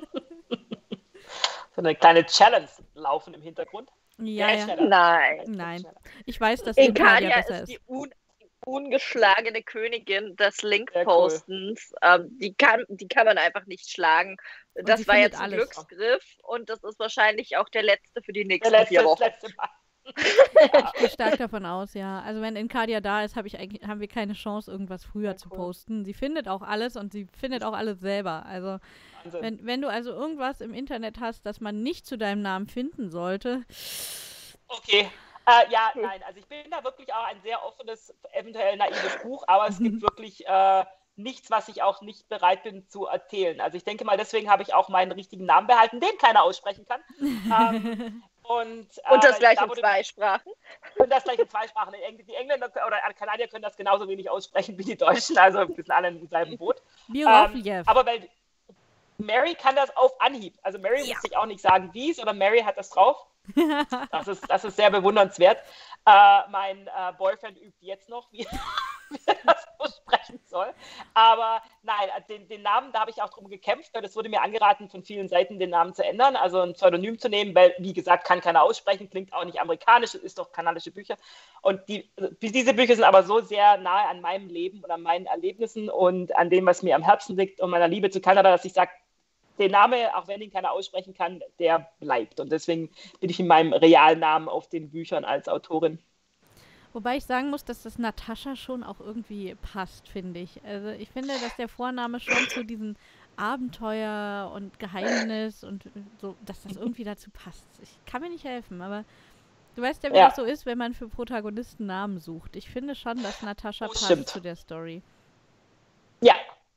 So eine kleine Challenge laufen im Hintergrund. Ja. Nein. Ich weiß, dass Incardia besser ist. Die ungeschlagene Königin des Link-Postens. Cool. Die kann man einfach nicht schlagen. Und das war jetzt ein Glücksgriff und das ist wahrscheinlich auch der letzte für die nächsten 4 Wochen. Ich gehe stark davon aus, ja. Also wenn Incardia da ist, haben wir keine Chance, irgendwas früher zu posten. Sie findet auch alles und sie findet auch alles selber. Also wenn du also irgendwas im Internet hast, das man nicht zu deinem Namen finden sollte. Okay. Nein, also ich bin da wirklich auch ein sehr offenes, eventuell naives Buch, aber es gibt wirklich nichts, was ich auch nicht bereit bin zu erzählen. Also ich denke mal, deswegen habe ich auch meinen richtigen Namen behalten, den keiner aussprechen kann. Und das gleich in 2 Sprachen. Und das gleich in 2 Sprachen. Die Engländer oder Kanadier können das genauso wenig aussprechen wie die Deutschen, also wir sind alle im selben Boot. Aber weil Mary kann das auf Anhieb. Also Mary muss sich auch nicht sagen, wie, sondern Mary hat das drauf. Das ist sehr bewundernswert. Mein Boyfriend übt jetzt noch, wie er das aussprechen soll. Aber nein, den Namen, da habe ich auch drum gekämpft, weil es wurde mir angeraten, von vielen Seiten den Namen zu ändern, also ein Pseudonym zu nehmen, weil, wie gesagt, kann keiner aussprechen, klingt auch nicht amerikanisch, ist doch kanadische Bücher. Und diese Bücher sind aber so sehr nahe an meinem Leben und an meinen Erlebnissen und an dem, was mir am Herzen liegt und meiner Liebe zu Kanada, dass ich sage, der Name, auch wenn ihn keiner aussprechen kann, der bleibt. Und deswegen bin ich in meinem Realnamen auf den Büchern als Autorin. Wobei ich sagen muss, dass das Natascha schon auch irgendwie passt, finde ich. Also ich finde, dass der Vorname schon zu diesem Abenteuer und Geheimnis und so, dass das irgendwie dazu passt. Ich kann mir nicht helfen, aber du weißt ja, wie das so ist, wenn man für Protagonisten Namen sucht. Ich finde schon, dass Natascha passt zu der Story. Ja.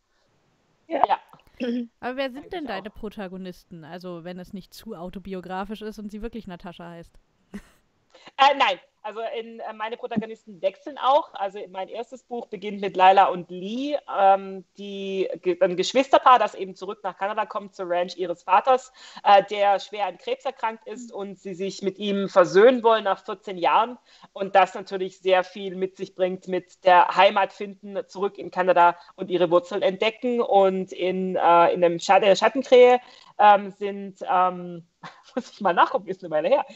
Aber wer sind denn deine Protagonisten? Also, wenn es nicht zu autobiografisch ist und sie wirklich Natascha heißt. Nein, also meine Protagonisten wechseln auch. Also mein erstes Buch beginnt mit Lila und Lee, ein Geschwisterpaar, das eben zurück nach Kanada kommt zur Ranch ihres Vaters, der schwer an Krebs erkrankt ist und sie sich mit ihm versöhnen wollen nach 14 Jahren und das natürlich sehr viel mit sich bringt mit der Heimat finden, zurück in Kanada und ihre Wurzeln entdecken und in der Schattenkrähe sind muss ich mal nachgucken, ist eine Weile her,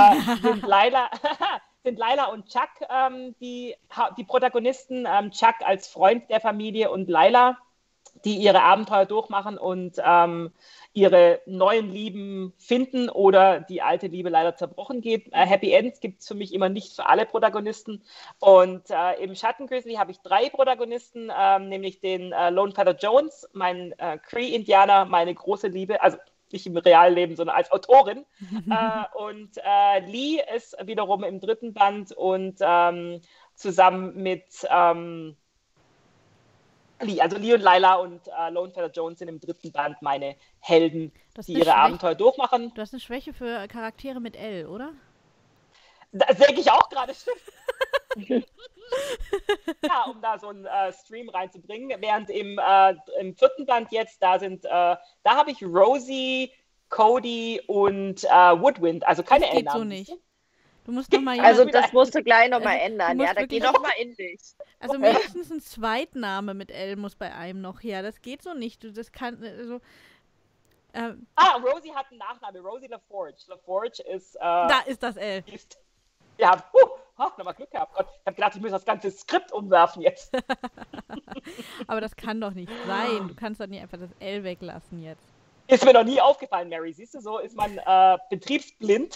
sind Lila und Chuck die Protagonisten. Chuck als Freund der Familie und Lila, die ihre Abenteuer durchmachen und ihre neuen Lieben finden oder die alte Liebe leider zerbrochen geht. Happy Ends gibt es für mich immer nicht für alle Protagonisten. Und im Schattenküsli habe ich 3 Protagonisten, nämlich den Lone Feather Jones, meinen Cree-Indianer, meine große Liebe, also nicht im Realleben, sondern als Autorin. Und Lee ist wiederum im 3. Band und zusammen mit Lee und Lila und Lone Feather Jones sind im 3. Band meine Helden, die ihre Abenteuer durchmachen. Du hast eine Schwäche für Charaktere mit L, oder? Das denke ich auch gerade, stimmt. Ja, um da so einen Stream reinzubringen. Während im 4. Band jetzt, da habe ich Rosie, Cody und Woodwind, also keine L-Namen. Das geht so nicht. Du musst noch mal also das musst du gleich nochmal ändern, ja, da geh noch mal in dich. Also mindestens ein Zweitname mit L muss bei einem noch her, das geht so nicht. Das kann, also... Rosie hat einen Nachname, Rosie LaForge. LaForge ist... da ist das L. Ja, nochmal Glück gehabt. Gott, ich habe gedacht, ich muss das ganze Skript umwerfen jetzt. Aber das kann doch nicht sein. Du kannst doch nicht einfach das L weglassen jetzt. Ist mir noch nie aufgefallen, Mary. Siehst du, so ist man betriebsblind.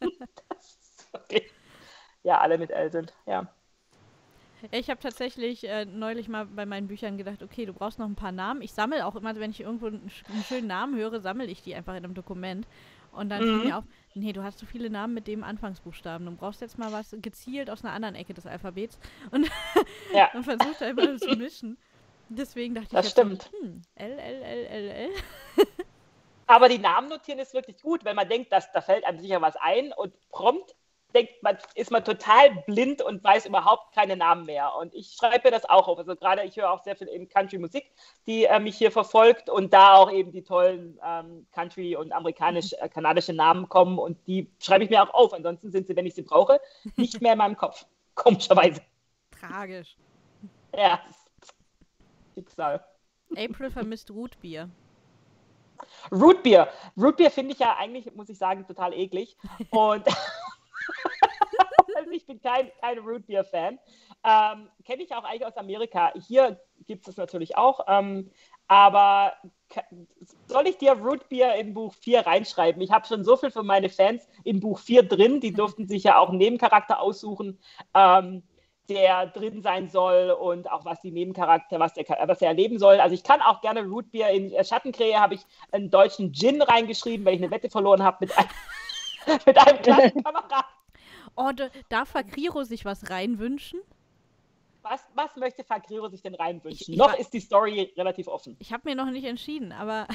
Okay. Ja, alle mit L sind, ja. Ich habe tatsächlich neulich mal bei meinen Büchern gedacht, okay, du brauchst noch ein paar Namen. Ich sammle auch immer, wenn ich irgendwo einen schönen Namen höre, sammle ich die einfach in einem Dokument. Und dann fiel mir auf, nee, du hast so viele Namen mit dem Anfangsbuchstaben. Du brauchst jetzt mal was gezielt aus einer anderen Ecke des Alphabets. Und man versucht da immer zu mischen. Deswegen dachte das ich stimmt. So, L. Aber die Namen notieren ist wirklich gut, wenn man denkt, da fällt einem sicher was ein und prompt ist man total blind und weiß überhaupt keine Namen mehr. Und ich schreibe mir das auch auf. Also gerade, ich höre auch sehr viel eben Country-Musik, die mich hier verfolgt und da auch eben die tollen Country- und amerikanisch-kanadische Namen kommen und die schreibe ich mir auch auf. Ansonsten sind sie, wenn ich sie brauche, nicht mehr in meinem Kopf. Komischerweise. Tragisch. Ja, Schicksal. April vermisst Rootbier. Rootbier finde ich ja eigentlich, muss ich sagen, total eklig. Und also ich bin kein Rootbier-Fan. Kenne ich auch eigentlich aus Amerika. Hier gibt es natürlich auch. Aber soll ich dir Rootbier in Buch 4 reinschreiben? Ich habe schon so viel für meine Fans in Buch 4 drin. Die durften sich ja auch einen Nebencharakter aussuchen, der drin sein soll und auch was die Nebencharakter, was er erleben soll. Also ich kann auch gerne Rootbier in Schattenkrähe, habe ich einen deutschen Gin reingeschrieben, weil ich eine Wette verloren habe mit einem Klassenkamerad. Oh, darf Fakriro sich was reinwünschen? Was möchte Fakriro sich denn reinwünschen? Noch ist die Story relativ offen. Ich habe mir noch nicht entschieden, aber...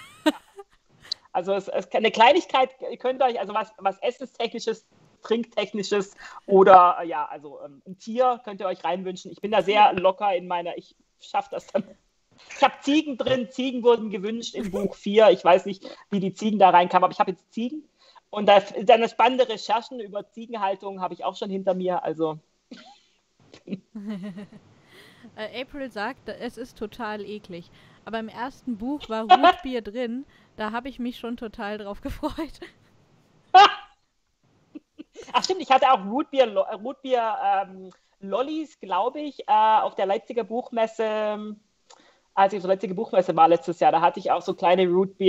Also eine Kleinigkeit könnt ihr euch, also was Essenstechnisches, Trinktechnisches oder ein Tier könnt ihr euch reinwünschen. Ich bin da sehr locker ich schaffe das dann. Ich habe Ziegen drin, Ziegen wurden gewünscht in Buch 4. Ich weiß nicht, wie die Ziegen da reinkamen, aber ich habe jetzt Ziegen. Und dann spannende Recherchen über Ziegenhaltung habe ich auch schon hinter mir, also... April sagt, es ist total eklig. Aber im ersten Buch war Rootbier drin, da habe ich mich schon total drauf gefreut. Ach stimmt, ich hatte auch Rootbier Lollis, glaube ich, auf der Leipziger Buchmesse, als ich auf der Leipziger Buchmesse war letztes Jahr, da hatte ich auch so kleine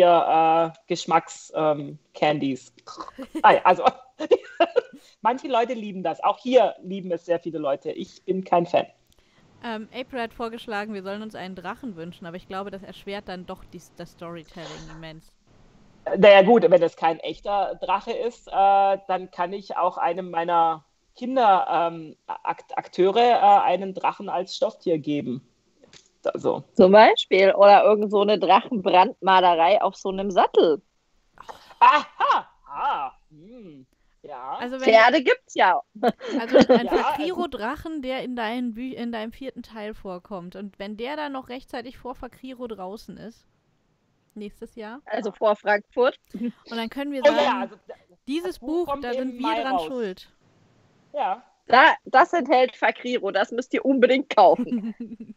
Rootbier-Geschmacks-Candies. Also, manche Leute lieben das. Auch hier lieben es sehr viele Leute. Ich bin kein Fan. April hat vorgeschlagen, wir sollen uns einen Drachen wünschen, aber ich glaube, das erschwert dann doch das Storytelling immens. Naja gut, wenn es kein echter Drache ist, dann kann ich auch einem meiner Kinderakteure einen Drachen als Stofftier geben. Also. Zum Beispiel. Oder irgend so eine Drachenbrandmalerei auf so einem Sattel. Aha! Ja. Also, Pferde gibt's ja. also ein Ja, Fakriro-Drachen, der in deinem 4. Teil vorkommt. Und wenn der dann noch rechtzeitig vor Fakriro draußen ist, nächstes Jahr, Also vor Frankfurt. und dann können wir oh ja, sagen, also dieses das Buch Buch, kommt da im sind wir Mai dran raus. schuld. ja. Das enthält Fakriro, das müsst ihr unbedingt kaufen.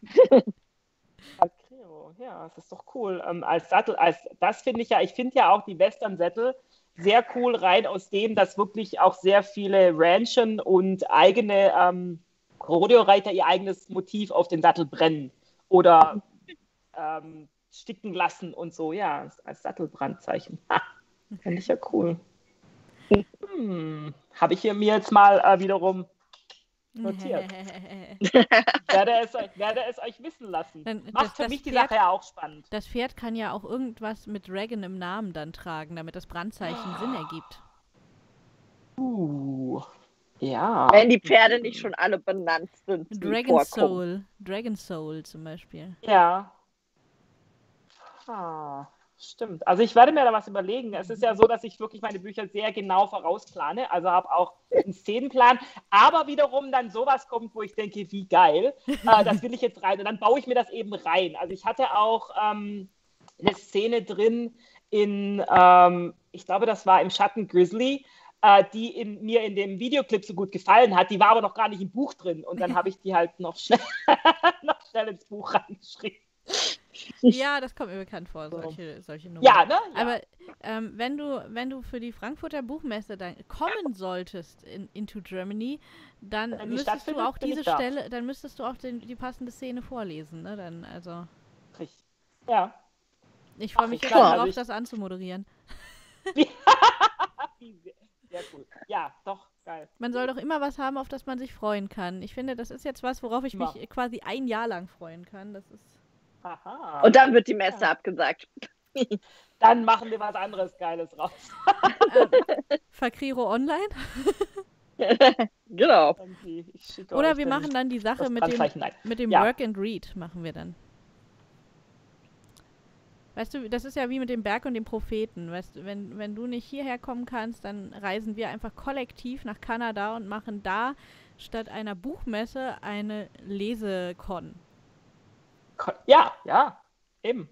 Fakriro, ja, das ist doch cool. Als Sattel, das finde ich finde ja auch die Western-Sättel sehr cool, rein aus dem, dass wirklich auch sehr viele Ranchen und eigene Rodeo-Reiter ihr eigenes Motiv auf den Sattel brennen oder sticken lassen und so, ja, als Sattelbrandzeichen. Finde ich ja cool. Habe ich mir jetzt mal wiederum notiert. werde es euch wissen lassen. Macht für mich die Sache ja auch spannend. Das Pferd kann ja auch irgendwas mit Dragon im Namen dann tragen, damit das Brandzeichen Sinn ergibt. Ja. Wenn die Pferde nicht schon alle benannt sind. die Dragon vorkommen. Soul. Dragon Soul zum Beispiel. Ja. Stimmt. Also ich werde mir da was überlegen. Es ist ja so, dass ich wirklich meine Bücher sehr genau vorausplane. Also habe auch einen Szenenplan. Aber wiederum dann sowas kommt, wo ich denke, wie geil. Das will ich jetzt rein. Und dann baue ich mir das eben rein. Also ich hatte auch eine Szene drin in, ich glaube, das war im Schatten Grizzly, die mir in dem Videoclip so gut gefallen hat. Die war aber noch gar nicht im Buch drin. Und dann habe ich die halt noch schnell ins Buch reingeschrieben. Ja, das kommt mir bekannt vor, solche Nummern. Ja, ne? Ja. Aber wenn du für die Frankfurter Buchmesse dann kommen solltest into Germany, dann Wenn die müsstest du stattfindet, auch bin ich diese da. Stelle, dann müsstest du auch die passende Szene vorlesen, ne? Dann, also, Richtig. Ja. ich freue mich Ach, jetzt klar, schon also drauf, ich- das anzumoderieren. Sehr cool. Ja, doch, geil. Man soll doch immer was haben, auf das man sich freuen kann. Ich finde, das ist jetzt was, worauf ich mich quasi ein Jahr lang freuen kann. Das ist Aha. Und dann wird die Messe abgesagt. Dann machen wir was anderes Geiles raus. Fakriro Online. Genau. Ich schicke Oder euch wir machen dann die Sache das mit dem, Brandzeichen ein. mit dem Ja. Work and Read, machen wir dann. Weißt du, das ist ja wie mit dem Berg und dem Propheten. Weißt du, wenn du nicht hierher kommen kannst, dann reisen wir einfach kollektiv nach Kanada und machen da statt einer Buchmesse eine Lesekon. Ja, eben.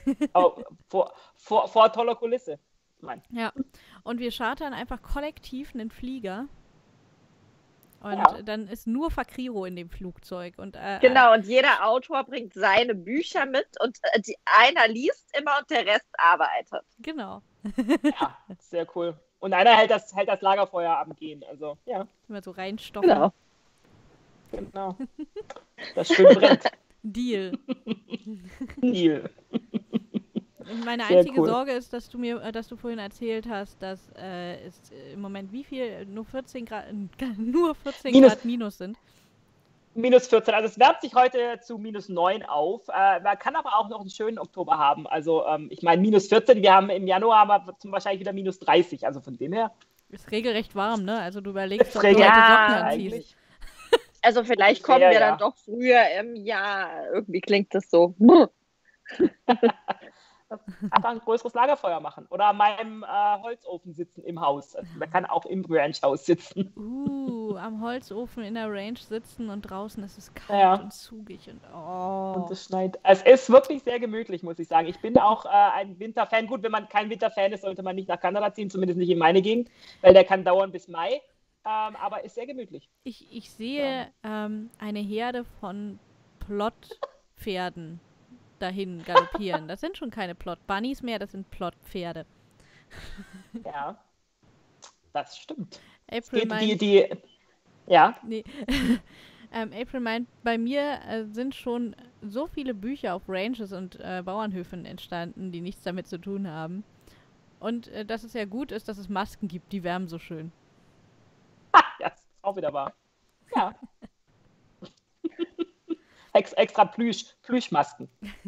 vor toller Kulisse. Ja, und wir chartern einfach kollektiv einen Flieger. Und Ja. dann ist nur Fakriro in dem Flugzeug. Und, Genau, und jeder Autor bringt seine Bücher mit und einer liest immer und der Rest arbeitet. Genau. Ja, sehr cool. Und einer hält das Lagerfeuer am Gehen. Also, ja, Immer so reinstoppen. Genau. Das schön brennt. Deal. Deal. Meine Sehr einzige cool. Sorge ist, dass du vorhin erzählt hast, dass es im Moment wie viel? Nur 14 Grad, nur 14 Grad minus sind. Minus 14. Also es wärmt sich heute zu minus 9 auf. Man kann aber auch noch einen schönen Oktober haben. Also ich meine minus 14. Wir haben im Januar wahrscheinlich wieder minus 30. Also von dem her. Ist regelrecht warm, ne? Also du überlegst, Ist ob du heute regelrecht Socken warm anziehst. eigentlich. Also vielleicht kommen Ja, wir ja. dann doch früher im Jahr. Irgendwie klingt das so. Einfach ein größeres Lagerfeuer machen. Oder an meinem Holzofen sitzen im Haus. Also man kann auch im Ranchhaus sitzen. Am Holzofen in der Range sitzen und draußen ist es kalt Ja. und zugig und Und es schneit. Es ist wirklich sehr gemütlich, muss ich sagen. Ich bin auch ein Winterfan. Gut, wenn man kein Winterfan ist, sollte man nicht nach Kanada ziehen, zumindest nicht in meine Gegend, weil der kann dauern bis Mai. Aber ist sehr gemütlich. Ich sehe eine Herde von Plotpferden dahin galoppieren. Das sind schon keine Plot-Bunnies mehr, das sind Plot-Pferde. Ja, das stimmt. April meint, Ja, nee. April meint, bei mir sind schon so viele Bücher auf Ranches und Bauernhöfen entstanden, die nichts damit zu tun haben. Und dass es ja gut ist, dass es Masken gibt, die wärmen so schön. ja, das ist auch wieder wahr. Ja. Extra Plüschmasken.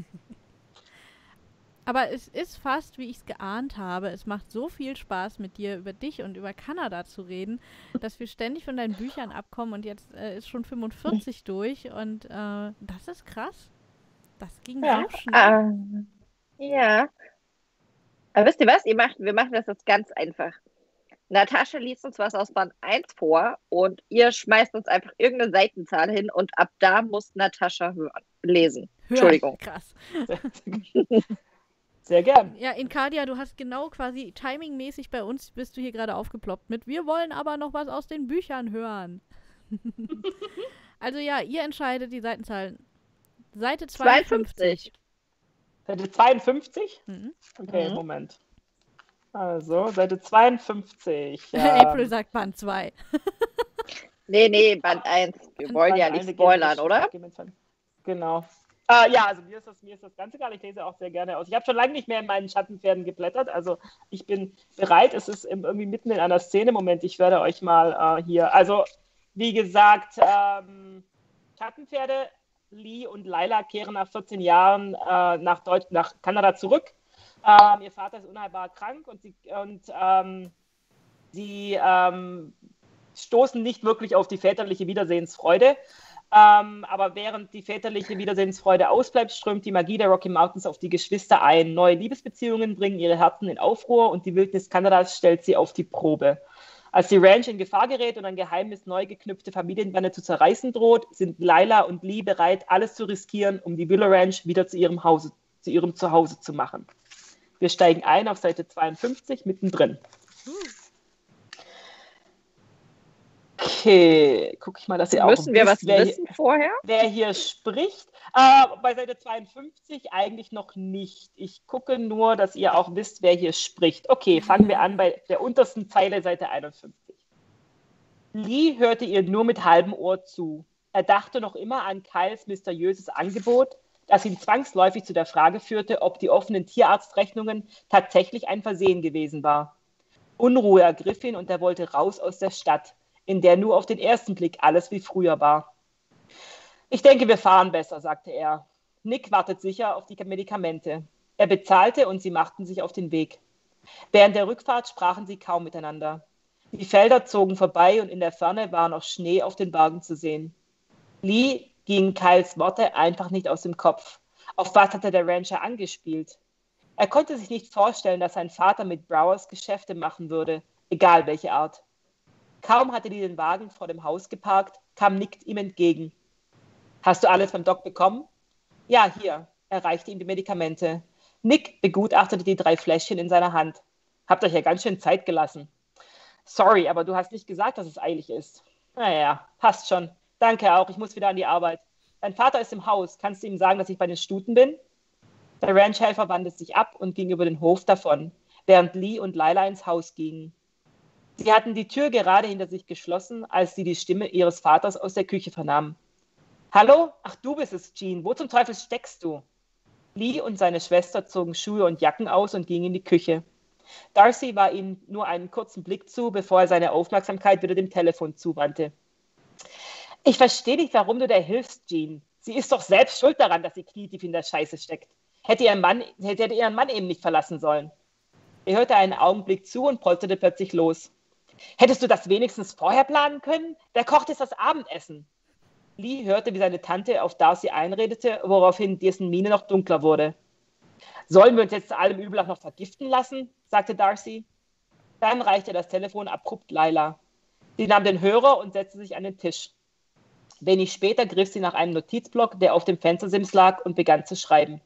Aber es ist fast, wie ich es geahnt habe. Es macht so viel Spaß, mit dir über dich und über Kanada zu reden, dass wir ständig von deinen Büchern abkommen und jetzt ist schon 45 durch und das ist krass. Das ging so schnell. Ja. Aber wisst ihr was? Wir machen das jetzt ganz einfach. Natascha liest uns was aus Band 1 vor und ihr schmeißt uns einfach irgendeine Seitenzahl hin und ab da muss Natascha lesen. Entschuldigung. Krass. Sehr gern. Ja, Inkadia, du hast genau quasi timingmäßig bei uns bist du hier gerade aufgeploppt mit wir wollen aber noch was aus den Büchern hören. Also ja, ihr entscheidet die Seitenzahlen. Seite 52. Seite 52? Mhm. Okay, Moment. Also, Seite 52. April sagt Band 2. Nee, Band 1. Wir wollen ja nicht spoilern, oder? Genau. Ja, also mir ist das ganz egal. Ich lese auch sehr gerne aus. Ich habe schon lange nicht mehr in meinen Schattenpferden geblättert. Also ich bin bereit. Es ist irgendwie mitten in einer Szene. Moment, ich werde euch mal hier. Also, wie gesagt, Schattenpferde, Lee und Laila kehren nach 14 Jahren nach Kanada zurück. Ihr Vater ist unheilbar krank und sie stoßen nicht wirklich auf die väterliche Wiedersehensfreude. Aber während die väterliche Wiedersehensfreude ausbleibt, strömt die Magie der Rocky Mountains auf die Geschwister ein. Neue Liebesbeziehungen bringen ihre Herzen in Aufruhr und die Wildnis Kanadas stellt sie auf die Probe. Als die Ranch in Gefahr gerät und ein geheimes, neu geknüpfte Familienbande zu zerreißen droht, sind Laila und Lee bereit, alles zu riskieren, um die Willow Ranch wieder zu ihrem Zuhause zu machen. Wir steigen ein auf Seite 52, mittendrin. Okay, gucke ich mal, dass ihr auch Müssen wir was wissen vorher? Wer hier spricht. Bei Seite 52 eigentlich noch nicht. Ich gucke nur, dass ihr auch wisst, wer hier spricht. Okay, fangen wir an bei der untersten Zeile, Seite 51. Lee hörte ihr nur mit halbem Ohr zu. Er dachte noch immer an Kyles mysteriöses Angebot, das ihn zwangsläufig zu der Frage führte, ob die offenen Tierarztrechnungen tatsächlich ein Versehen gewesen war. Unruhe ergriff ihn und er wollte raus aus der Stadt, in der nur auf den ersten Blick alles wie früher war. Ich denke, wir fahren besser, sagte er. Nick wartet sicher auf die Medikamente. Er bezahlte und sie machten sich auf den Weg. Während der Rückfahrt sprachen sie kaum miteinander. Die Felder zogen vorbei und in der Ferne war noch Schnee auf den Bergen zu sehen. Lee gingen Kyles Worte einfach nicht aus dem Kopf. Auf was hatte der Rancher angespielt? Er konnte sich nicht vorstellen, dass sein Vater mit Browers Geschäfte machen würde, egal welche Art. Kaum hatte Lee den Wagen vor dem Haus geparkt, kam Nick ihm entgegen. Hast du alles beim Doc bekommen? Ja, hier. Er reichte ihm die Medikamente. Nick begutachtete die 3 Fläschchen in seiner Hand. Habt euch ja ganz schön Zeit gelassen. Sorry, aber du hast nicht gesagt, dass es eilig ist. Naja, passt schon. Danke auch, ich muss wieder an die Arbeit. Dein Vater ist im Haus. Kannst du ihm sagen, dass ich bei den Stuten bin? Der Ranchhelfer wandte sich ab und ging über den Hof davon, während Lee und Laila ins Haus gingen. Sie hatten die Tür gerade hinter sich geschlossen, als sie die Stimme ihres Vaters aus der Küche vernahmen. Hallo? Ach, du bist es, Jean. Wo zum Teufel steckst du? Lee und seine Schwester zogen Schuhe und Jacken aus und gingen in die Küche. Darcy war ihnen nur einen kurzen Blick zu, bevor er seine Aufmerksamkeit wieder dem Telefon zuwandte. Ich verstehe nicht, warum du der hilfst, Jean. Sie ist doch selbst schuld daran, dass sie knietief in der Scheiße steckt. Hätte ihren Mann eben nicht verlassen sollen. Er hörte einen Augenblick zu und polterte plötzlich los. Hättest du das wenigstens vorher planen können? Wer kocht jetzt das Abendessen? Lee hörte, wie seine Tante auf Darcy einredete, woraufhin dessen Miene noch dunkler wurde. Sollen wir uns jetzt zu allem Übel auch noch vergiften lassen? Sagte Darcy. Dann reichte das Telefon abrupt Laila. Sie nahm den Hörer und setzte sich an den Tisch. Wenig später griff sie nach einem Notizblock, der auf dem Fenstersims lag, und begann zu schreiben.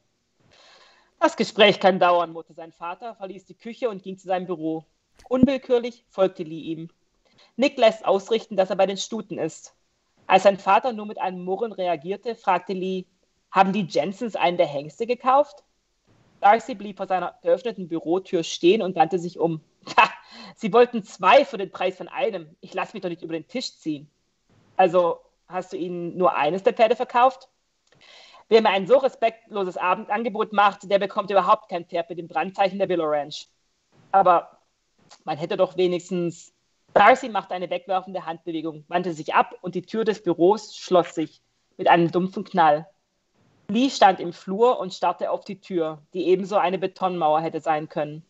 Das Gespräch kann dauern, murrte sein Vater, verließ die Küche und ging zu seinem Büro. Unwillkürlich folgte Lee ihm. Nick lässt ausrichten, dass er bei den Stuten ist. Als sein Vater nur mit einem Murren reagierte, fragte Lee, haben die Jensens einen der Hengste gekauft? Darcy blieb vor seiner geöffneten Bürotür stehen und wandte sich um. Sie wollten 2 für den Preis von einem. Ich lasse mich doch nicht über den Tisch ziehen. Also, hast du ihnen nur eines der Pferde verkauft? Wer mir ein so respektloses Abendangebot macht, der bekommt überhaupt kein Pferd mit dem Brandzeichen der Willow Ranch. Aber man hätte doch wenigstens... Darcy machte eine wegwerfende Handbewegung, wandte sich ab und die Tür des Büros schloss sich mit einem dumpfen Knall. Lee stand im Flur und starrte auf die Tür, die ebenso eine Betonmauer hätte sein können.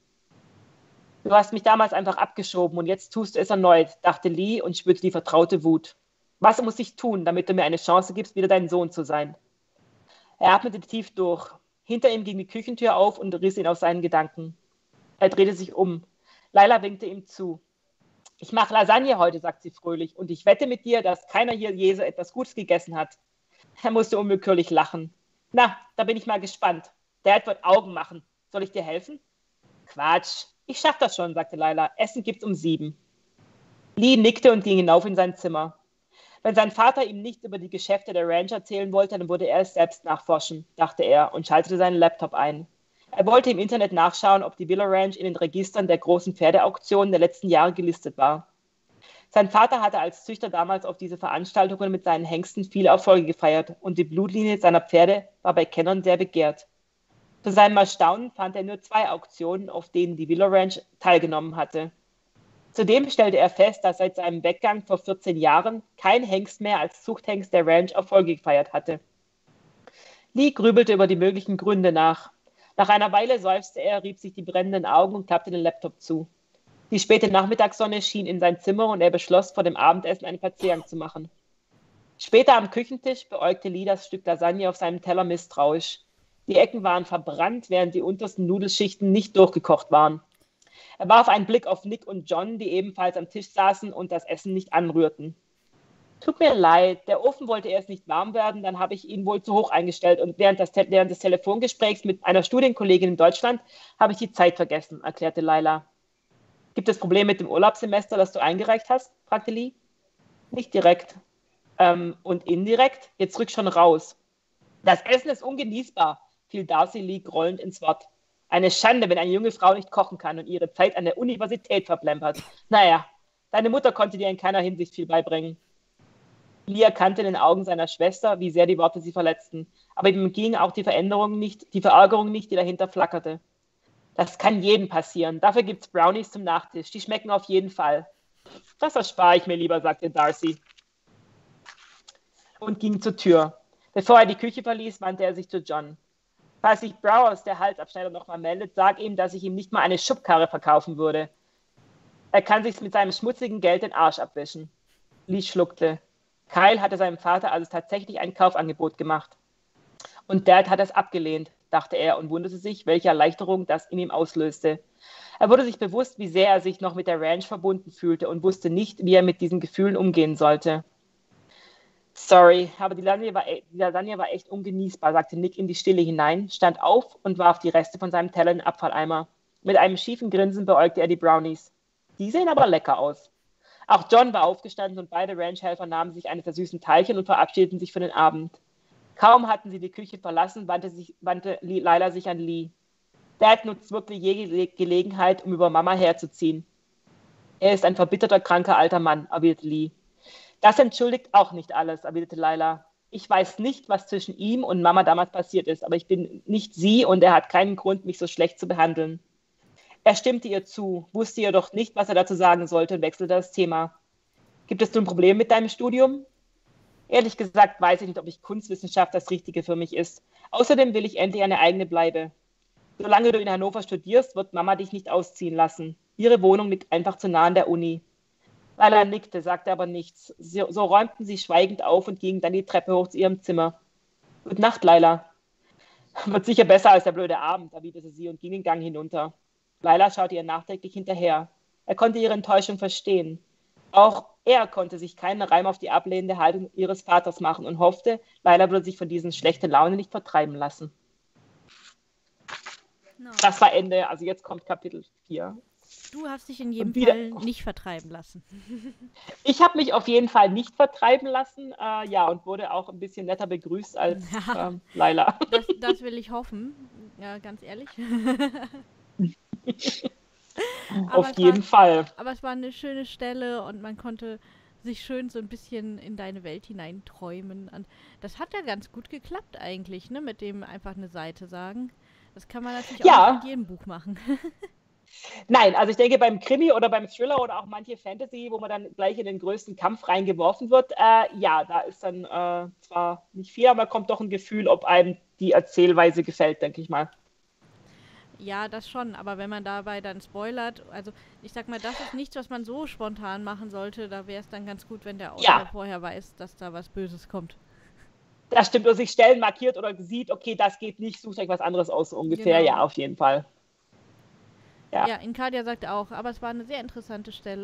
Du hast mich damals einfach abgeschoben und jetzt tust du es erneut, dachte Lee und spürte die vertraute Wut. Was muss ich tun, damit du mir eine Chance gibst, wieder dein Sohn zu sein? Er atmete tief durch. Hinter ihm ging die Küchentür auf und riss ihn aus seinen Gedanken. Er drehte sich um. Laila winkte ihm zu. Ich mache Lasagne heute, sagt sie fröhlich, und ich wette mit dir, dass keiner hier je so etwas Gutes gegessen hat. Er musste unwillkürlich lachen. Na, da bin ich mal gespannt. Dad wird Augen machen. Soll ich dir helfen? Quatsch, ich schaff das schon, sagte Lila. Essen gibt's um 7. Lee nickte und ging hinauf in sein Zimmer. Wenn sein Vater ihm nicht über die Geschäfte der Ranch erzählen wollte, dann würde er es selbst nachforschen, dachte er und schaltete seinen Laptop ein. Er wollte im Internet nachschauen, ob die Villa Ranch in den Registern der großen Pferdeauktionen der letzten Jahre gelistet war. Sein Vater hatte als Züchter damals auf diese Veranstaltungen mit seinen Hengsten viele Erfolge gefeiert und die Blutlinie seiner Pferde war bei Kennern sehr begehrt. Zu seinem Erstaunen fand er nur 2 Auktionen, auf denen die Villa Ranch teilgenommen hatte. Zudem stellte er fest, dass seit seinem Weggang vor 14 Jahren kein Hengst mehr als Zuchthengst der Ranch Erfolge gefeiert hatte. Lee grübelte über die möglichen Gründe nach. Nach einer Weile seufzte er, rieb sich die brennenden Augen und klappte den Laptop zu. Die späte Nachmittagssonne schien in sein Zimmer und er beschloss, vor dem Abendessen einen Spaziergang zu machen. Später am Küchentisch beäugte Lee das Stück Lasagne auf seinem Teller misstrauisch. Die Ecken waren verbrannt, während die untersten Nudelschichten nicht durchgekocht waren. Er warf einen Blick auf Nick und John, die ebenfalls am Tisch saßen und das Essen nicht anrührten. Tut mir leid, der Ofen wollte erst nicht warm werden, dann habe ich ihn wohl zu hoch eingestellt und während des Telefongesprächs mit einer Studienkollegin in Deutschland habe ich die Zeit vergessen, erklärte Lila. Gibt es Probleme mit dem Urlaubssemester, das du eingereicht hast? Fragte Lee. Nicht direkt. Und indirekt? Jetzt rück schon raus. Das Essen ist ungenießbar, fiel Darcy Lee grollend ins Wort. Eine Schande, wenn eine junge Frau nicht kochen kann und ihre Zeit an der Universität verplempert. Naja, deine Mutter konnte dir in keiner Hinsicht viel beibringen. Lee erkannte in den Augen seiner Schwester, wie sehr die Worte sie verletzten. Aber ihm ging auch die Verärgerung nicht, die dahinter flackerte. Das kann jedem passieren. Dafür gibt's Brownies zum Nachtisch. Die schmecken auf jeden Fall. Das erspare ich mir lieber, sagte Darcy. Und ging zur Tür. Bevor er die Küche verließ, wandte er sich zu John. Falls sich Browers, der Halsabschneider, nochmal meldet, sag ihm, dass ich ihm nicht mal eine Schubkarre verkaufen würde. Er kann sich mit seinem schmutzigen Geld den Arsch abwischen. Lee schluckte. Kyle hatte seinem Vater also tatsächlich ein Kaufangebot gemacht. Und Dad hat es abgelehnt, dachte er und wunderte sich, welche Erleichterung das in ihm auslöste. Er wurde sich bewusst, wie sehr er sich noch mit der Ranch verbunden fühlte und wusste nicht, wie er mit diesen Gefühlen umgehen sollte. Sorry, aber die Lasagne war echt ungenießbar, sagte Nick in die Stille hinein, stand auf und warf die Reste von seinem Teller in den Abfalleimer. Mit einem schiefen Grinsen beäugte er die Brownies. Die sehen aber lecker aus. Auch John war aufgestanden und beide Ranchhelfer nahmen sich eines der süßen Teilchen und verabschiedeten sich für den Abend. Kaum hatten sie die Küche verlassen, wandte Lila sich an Lee. Dad nutzt wirklich jede Gelegenheit, um über Mama herzuziehen. Er ist ein verbitterter, kranker alter Mann, erwiderte Lee. Das entschuldigt auch nicht alles, erwiderte Lila. Ich weiß nicht, was zwischen ihm und Mama damals passiert ist, aber ich bin nicht sie und er hat keinen Grund, mich so schlecht zu behandeln. Er stimmte ihr zu, wusste jedoch nicht, was er dazu sagen sollte und wechselte das Thema. Gibt es nun ein Problem mit deinem Studium? Ehrlich gesagt weiß ich nicht, ob ich Kunstwissenschaft das Richtige für mich ist. Außerdem will ich endlich eine eigene Bleibe. Solange du in Hannover studierst, wird Mama dich nicht ausziehen lassen. Ihre Wohnung liegt einfach zu nah an der Uni. Lila nickte, sagte aber nichts. So räumten sie schweigend auf und gingen dann die Treppe hoch zu ihrem Zimmer. Gute Nacht, Lila. Wird sicher besser als der blöde Abend, erwiderte sie und ging den Gang hinunter. Lila schaute ihr nachdenklich hinterher. Er konnte ihre Enttäuschung verstehen. Auch er konnte sich keinen Reim auf die ablehnende Haltung ihres Vaters machen und hoffte, Lila würde sich von diesen schlechten Laune nicht vertreiben lassen. No. Das war Ende, also jetzt kommt Kapitel 4. Du hast dich in jedem Fall nicht vertreiben lassen. Ich habe mich auf jeden Fall nicht vertreiben lassen, und wurde auch ein bisschen netter begrüßt als Lila. Das will ich hoffen, ja, ganz ehrlich. Auf jeden Fall. Aber es war eine schöne Stelle und man konnte sich schön so ein bisschen in deine Welt hineinträumen. Und das hat ja ganz gut geklappt eigentlich, ne, mit dem einfach eine Seite sagen. Das kann man natürlich auch mit jedem Buch machen. Nein, also ich denke beim Krimi oder beim Thriller oder auch manche Fantasy, wo man dann gleich in den größten Kampf reingeworfen wird, da ist dann zwar nicht viel, aber kommt doch ein Gefühl, ob einem die Erzählweise gefällt, denke ich mal. Ja, das schon, aber wenn man dabei dann spoilert, also ich sag mal, das ist nichts, was man so spontan machen sollte, da wäre es dann ganz gut, wenn der Autor vorher weiß, dass da was Böses kommt. Das stimmt, oder sich Stellen markiert oder sieht, okay, das geht nicht, sucht euch was anderes aus, so ungefähr, genau. Ja, auf jeden Fall. Ja, Inkadia sagt auch, aber es war eine sehr interessante Stelle.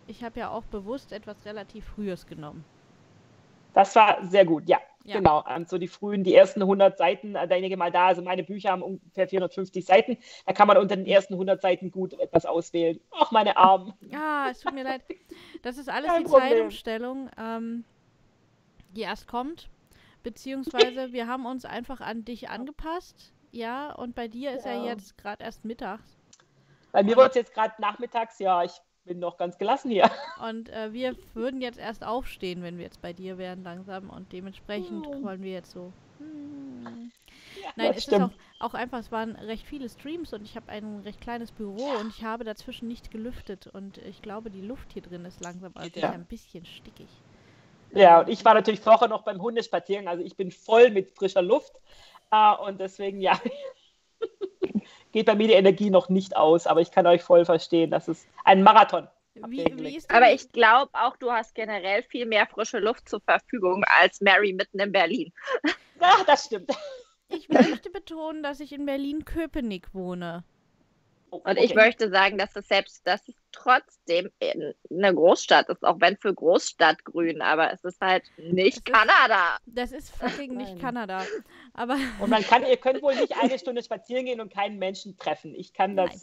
ich habe ja auch bewusst etwas relativ Frühes genommen. Das war sehr gut, ja. Ja. Genau, so die ersten 100 Seiten, denke mal da, also meine Bücher haben ungefähr 450 Seiten, da kann man unter den ersten 100 Seiten gut etwas auswählen. Ach, meine Armen. Ah, es tut mir leid. Das ist alles Kein die Problem. Zeitumstellung, die erst kommt, beziehungsweise wir haben uns einfach an dich angepasst, ja, und bei dir ist ja jetzt gerade erst mittags. Bei mir wird es jetzt gerade nachmittags, ja, ich bin noch ganz gelassen hier. Und wir würden jetzt erst aufstehen, wenn wir jetzt bei dir wären langsam und dementsprechend wollen wir jetzt so. Ja, Nein, das es stimmt. ist auch einfach, es waren recht viele Streams und ich habe ein recht kleines Büro und ich habe dazwischen nicht gelüftet und ich glaube, die Luft hier drin ist langsam ein bisschen stickig. Ja, und ich war natürlich vorher noch beim Hundespaziergang, also ich bin voll mit frischer Luft und deswegen, ja, geht bei mir die Energie noch nicht aus, aber ich kann euch voll verstehen, das ist ein Marathon. Wie ist Aber ich glaube auch, du hast generell viel mehr frische Luft zur Verfügung als Mary mitten in Berlin. Ja, das stimmt. Ich möchte betonen, dass ich in Berlin-Köpenick wohne. Und ich möchte sagen, dass es trotzdem eine Großstadt ist, auch wenn für Großstadt grün, aber es ist halt nicht Kanada. Das ist fucking nicht Kanada. Aber und ihr könnt wohl nicht eine Stunde spazieren gehen und keinen Menschen treffen. Ich kann das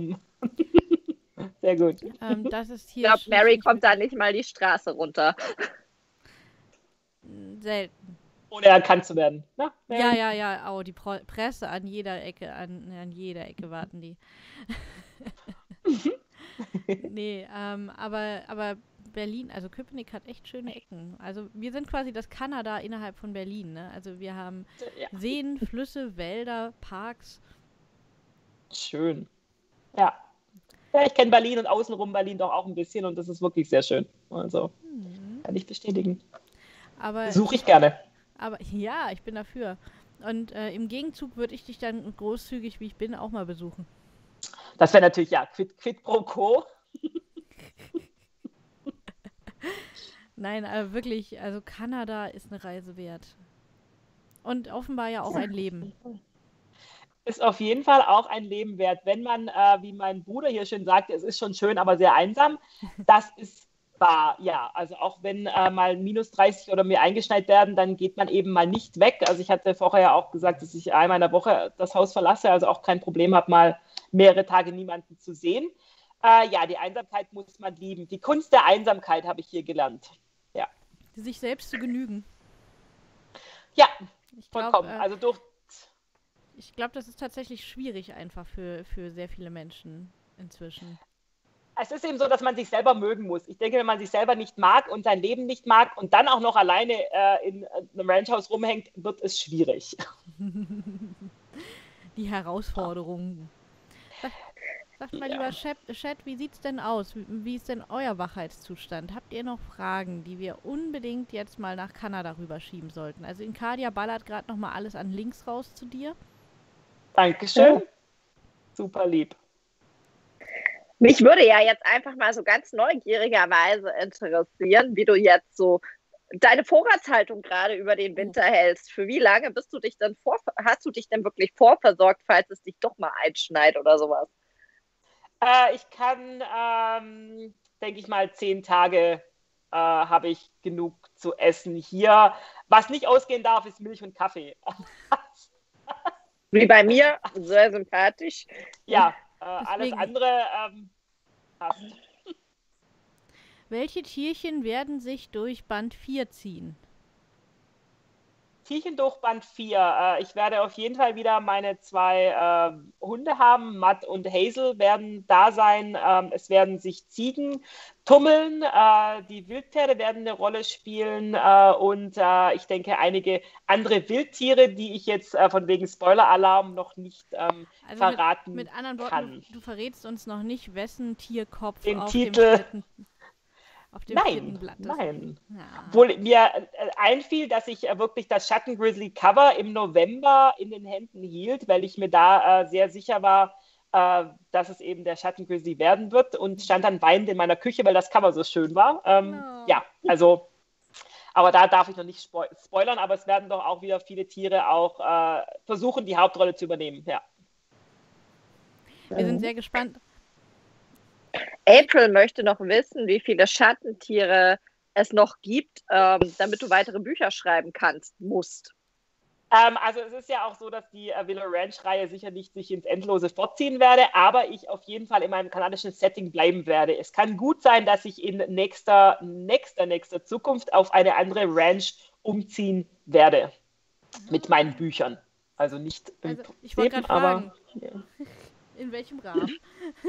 Sehr gut. Das ist Ich hier. glaube, Mary kommt da nicht mal die Straße runter. Selten. Ohne erkannt zu werden. Na, Ja. Oh, die Presse an jeder Ecke, an jeder Ecke warten die. Nee, aber Berlin, also Köpenick hat echt schöne Ecken. Also wir sind quasi das Kanada innerhalb von Berlin, ne? Also wir haben Seen, Flüsse, Wälder, Parks. Schön. Ja. Ja, ich kenne Berlin und außenrum Berlin doch auch ein bisschen und das ist wirklich sehr schön. Also, kann ich bestätigen. Besuche ich gerne. Aber ja, ich bin dafür. Und im Gegenzug würde ich dich dann großzügig, wie ich bin, auch mal besuchen. Das wäre natürlich, quid pro quo. Nein, aber wirklich, also Kanada ist eine Reise wert. Und offenbar ja auch ein Leben. Ist auf jeden Fall auch ein Leben wert, wenn man, wie mein Bruder hier schön sagt, es ist schon schön, aber sehr einsam. Das ist wahr, ja. Also auch wenn mal minus 30 oder mehr eingeschneit werden, dann geht man eben mal nicht weg. Also ich hatte vorher ja auch gesagt, dass ich einmal in der Woche das Haus verlasse, also auch kein Problem habe, mal mehrere Tage niemanden zu sehen. Die Einsamkeit muss man lieben. Die Kunst der Einsamkeit habe ich hier gelernt. Ja. Sich selbst zu genügen. Ja, vollkommen. Ich glaube, das ist tatsächlich schwierig einfach für sehr viele Menschen inzwischen. Es ist eben so, dass man sich selber mögen muss. Ich denke, wenn man sich selber nicht mag und sein Leben nicht mag und dann auch noch alleine in einem Ranchhaus rumhängt, wird es schwierig. Die Herausforderung. Sagt mal lieber Chat, wie sieht's denn aus? Wie ist denn euer Wachheitszustand? Habt ihr noch Fragen, die wir unbedingt jetzt mal nach Kanada rüberschieben sollten? Also Inkadia ballert gerade noch mal alles an Links raus zu dir. Dankeschön. Super lieb. Mich würde ja jetzt einfach mal so ganz neugierigerweise interessieren, wie du jetzt so deine Vorratshaltung gerade über den Winter hältst. Für wie lange hast du dich denn wirklich vorversorgt, falls es dich doch mal einschneit oder sowas? Ich kann, denke ich mal, 10 Tage habe ich genug zu essen hier. Was nicht ausgehen darf, ist Milch und Kaffee. Wie bei mir, sehr sympathisch. Ja, alles andere passt. Welche Tierchen werden sich durch Band 4 ziehen? Tierchen durch Band 4. Ich werde auf jeden Fall wieder meine 2 Hunde haben. Matt und Hazel werden da sein. Es werden sich Ziegen tummeln. Die Wildpferde werden eine Rolle spielen. Und ich denke, einige andere Wildtiere, die ich jetzt von wegen Spoiler-Alarm noch nicht verraten mit anderen Worten, kann. Du verrätst uns noch nicht, wessen Tierkopf Den auf Titel. Auf dem vierten Blatt. Nein. Ja. Obwohl mir einfiel, dass ich wirklich das Schattengrizzly Cover im November in den Händen hielt, weil ich mir da sehr sicher war, dass es eben der Schattengrizzly werden wird und stand dann weinend in meiner Küche, weil das Cover so schön war. Ja, also, aber da darf ich noch nicht spoilern, aber es werden doch auch wieder viele Tiere auch versuchen, die Hauptrolle zu übernehmen. Ja. Wir sind sehr gespannt. April möchte noch wissen, wie viele Schattentiere es noch gibt, damit du weitere Bücher schreiben musst. Also es ist ja auch so, dass die Willow Ranch-Reihe sicher nicht sich ins Endlose fortziehen werde, aber ich auf jeden Fall in meinem kanadischen Setting bleiben werde. Es kann gut sein, dass ich in nächster Zukunft auf eine andere Ranch umziehen werde mit meinen Büchern. Also nicht Also, ich wollte gerade fragen, in welchem Rahmen?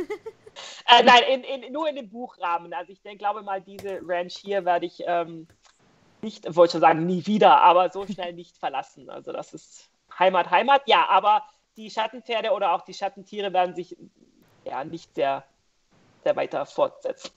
Nein, nur in dem Buchrahmen. Also ich glaube mal, diese Ranch hier werde ich nicht, wollte schon sagen, nie wieder, aber so schnell nicht verlassen. Also das ist Heimat. Ja, aber die Schattenpferde oder auch die Schattentiere werden sich ja nicht sehr weiter fortsetzen.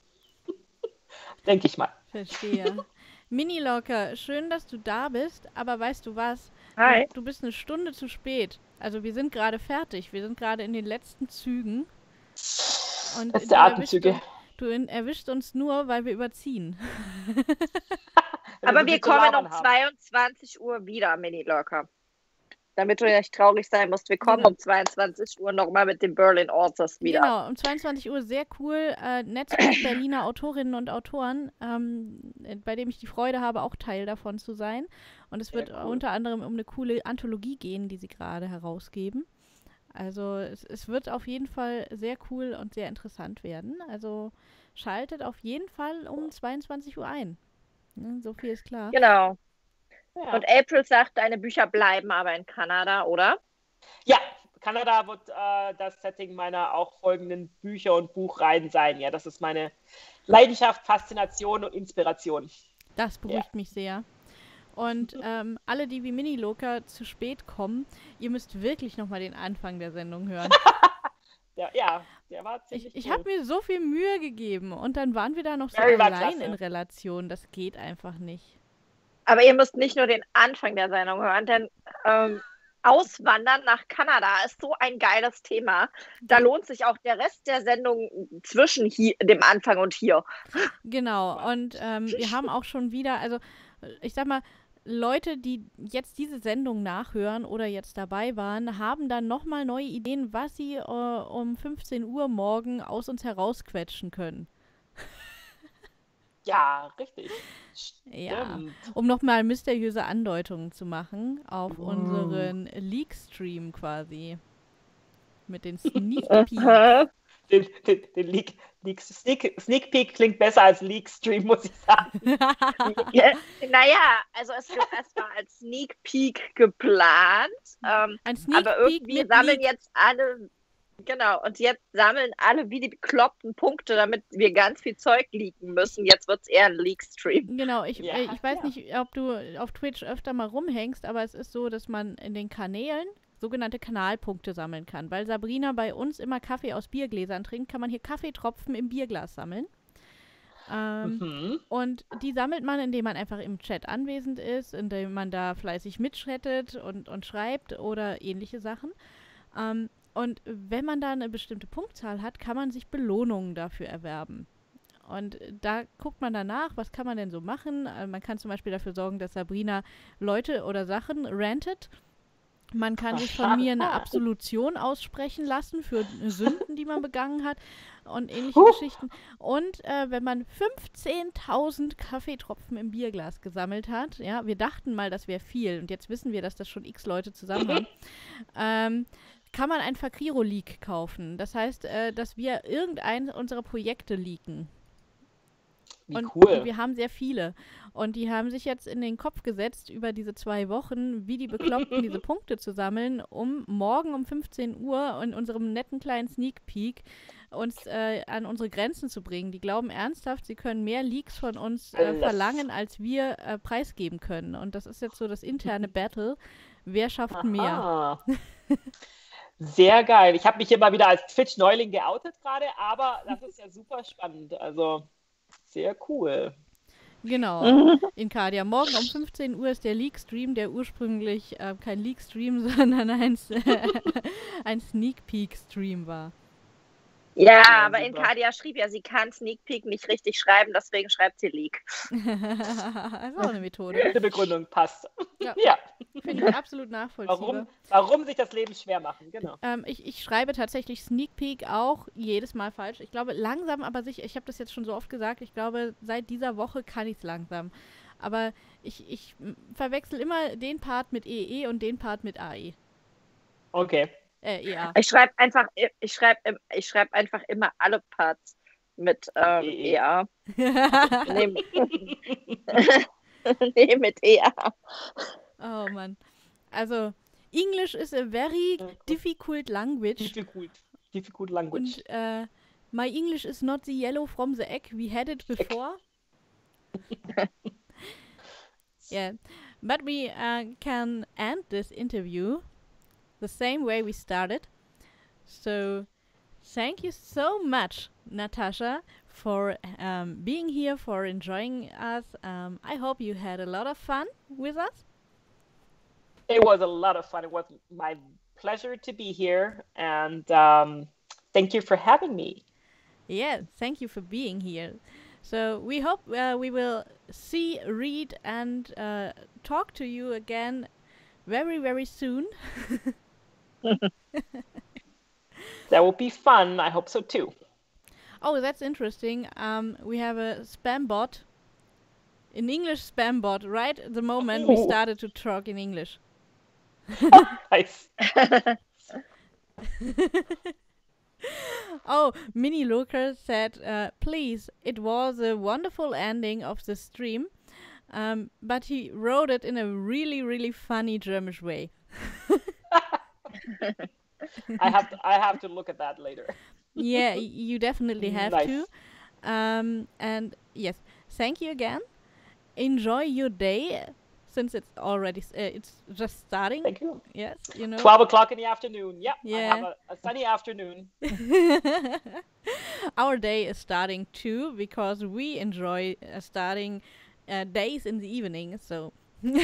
Denke ich mal. Verstehe. Minilocker, schön, dass du da bist, aber weißt du was? Hi. Du bist eine Stunde zu spät. Also wir sind gerade fertig. Wir sind gerade in den letzten Zügen. Und Letzte Atemzüge. Du erwischst uns nur, weil wir überziehen. Aber wir kommen um 22 Uhr wieder, Minilocker. Damit du nicht traurig sein musst, wir kommen um 22 Uhr nochmal mit den Berlin Authors wieder. Genau, um 22 Uhr, sehr cool. Netzwerk Berliner Autorinnen und Autoren, bei dem ich die Freude habe, auch Teil davon zu sein. Und es wird unter anderem um eine coole Anthologie gehen, die sie gerade herausgeben. Also es wird auf jeden Fall sehr cool und sehr interessant werden. Also schaltet auf jeden Fall um 22 Uhr ein. Ne, so viel ist klar. Genau. Ja. Und April sagt, deine Bücher bleiben aber in Kanada, oder? Ja, Kanada wird das Setting meiner auch folgenden Bücher und Buchreihen sein. Ja, das ist meine Leidenschaft, Faszination und Inspiration. Das beruhigt mich sehr. Und alle, die wie Minilocker zu spät kommen, ihr müsst wirklich nochmal den Anfang der Sendung hören. Ja, der war ziemlich Ich cool. habe mir so viel Mühe gegeben und dann waren wir da noch so Mary war allein klasse. in Relation. Das geht einfach nicht. Aber ihr müsst nicht nur den Anfang der Sendung hören, denn Auswandern nach Kanada ist so ein geiles Thema. Da lohnt sich auch der Rest der Sendung zwischen dem Anfang und hier. Genau, und wir haben auch schon wieder, also ich sag mal, Leute, die jetzt diese Sendung nachhören oder jetzt dabei waren, haben dann nochmal neue Ideen, was sie um 15 Uhr morgen aus uns herausquetschen können. Ja, richtig. Ja, Stimmt. um nochmal mysteriöse Andeutungen zu machen auf unseren Leak-Stream quasi. Mit den Sneak Peek. Den Sneak Peek klingt besser als Leak Stream, muss ich sagen. Ja, naja, also es war als Sneak Peek geplant. Ein Sneak aber Peek irgendwie mit sammeln Leak. jetzt alle, genau, und jetzt sammeln alle wie die Bekloppten Punkte, damit wir ganz viel Zeug leaken müssen. Jetzt wird es eher ein Leak-Stream. Genau, ich Ja, weiß ja. nicht, ob du auf Twitch öfter mal rumhängst, aber es ist so, dass man in den Kanälen sogenannte Kanalpunkte sammeln kann. Weil Sabrina bei uns immer Kaffee aus Biergläsern trinkt, kann man hier Kaffeetropfen im Bierglas sammeln. Und die sammelt man, indem man einfach im Chat anwesend ist, indem man da fleißig mitchattet und schreibt oder ähnliche Sachen. Und wenn man da eine bestimmte Punktzahl hat, kann man sich Belohnungen dafür erwerben. Und da guckt man danach, was kann man denn so machen. Man kann zum Beispiel dafür sorgen, dass Sabrina Leute oder Sachen rantet. Man kann sich von mir eine Absolution aussprechen lassen für Sünden, die man begangen hat und ähnliche Geschichten. Und wenn man 15.000 Kaffeetropfen im Bierglas gesammelt hat, ja, wir dachten mal, das wäre viel und jetzt wissen wir, dass das schon x Leute zusammen haben, kann man ein Fakriro-Leak kaufen. Das heißt, dass wir irgendein unserer Projekte leaken. Und wir haben sehr viele. Und die haben sich jetzt in den Kopf gesetzt, über diese 2 Wochen, wie die Bekloppten diese Punkte zu sammeln, um morgen um 15 Uhr in unserem netten kleinen Sneak Peek uns an unsere Grenzen zu bringen. Die glauben ernsthaft, sie können mehr Leaks von uns verlangen, als wir preisgeben können. Und das ist jetzt so das interne Battle. Wer schafft mehr? Sehr geil. Ich habe mich immer wieder als Twitch-Neuling geoutet gerade, aber das ist ja super spannend. Also sehr cool. Genau, in Kadia. Morgen um 15 Uhr ist der Leak-Stream, der ursprünglich kein Leak-Stream, sondern ein Sneak-Peek-Stream war. Ja, Ja, aber super. Inkadia schrieb ja, sie kann Sneak Peek nicht richtig schreiben, deswegen schreibt sie Leak. Das ist auch eine Methode. Gute Begründung, passt. Ja. Ja. Finde ich absolut nachvollziehbar. Warum sich das Leben schwer machen, genau. Ich schreibe tatsächlich Sneak Peek auch jedes Mal falsch. Ich glaube langsam, aber sicher. Ich habe das jetzt schon so oft gesagt. Ich glaube, seit dieser Woche kann ich es langsam. Aber ich verwechsel immer den Part mit EE und den Part mit AE. Okay. EA. Ich schreibe einfach immer alle Parts mit EA. Nee, nee, mit EA. Oh Mann. Also, English is a very difficult language. Difficult language. Und my English is not the yellow from the egg. We had it before. Yeah. But we can end this interview the same way we started. So, thank you so much, Natasha, for being here, for enjoying us. I hope you had a lot of fun with us. It was a lot of fun. It was my pleasure to be here, and thank you for having me. Yeah, thank you for being here. So we hope we will see, read, and talk to you again very, very soon. That will be fun. I hope so too. Oh, that's interesting. We have a spam bot, an English spam bot, right at the moment we started to talk in English. Nice. Oh, Mini Luker said, please, it was a wonderful ending of the stream, but he wrote it in a really, really funny German way. I have to look at that later. Yeah, you definitely have Nice. to. And yes, thank you again. Enjoy your day, since it's already it's just starting. Thank you. Yes, you know. 12 o'clock in the afternoon. Yep. Yeah. I have a sunny afternoon. Our day is starting too, because we enjoy starting days in the evening. So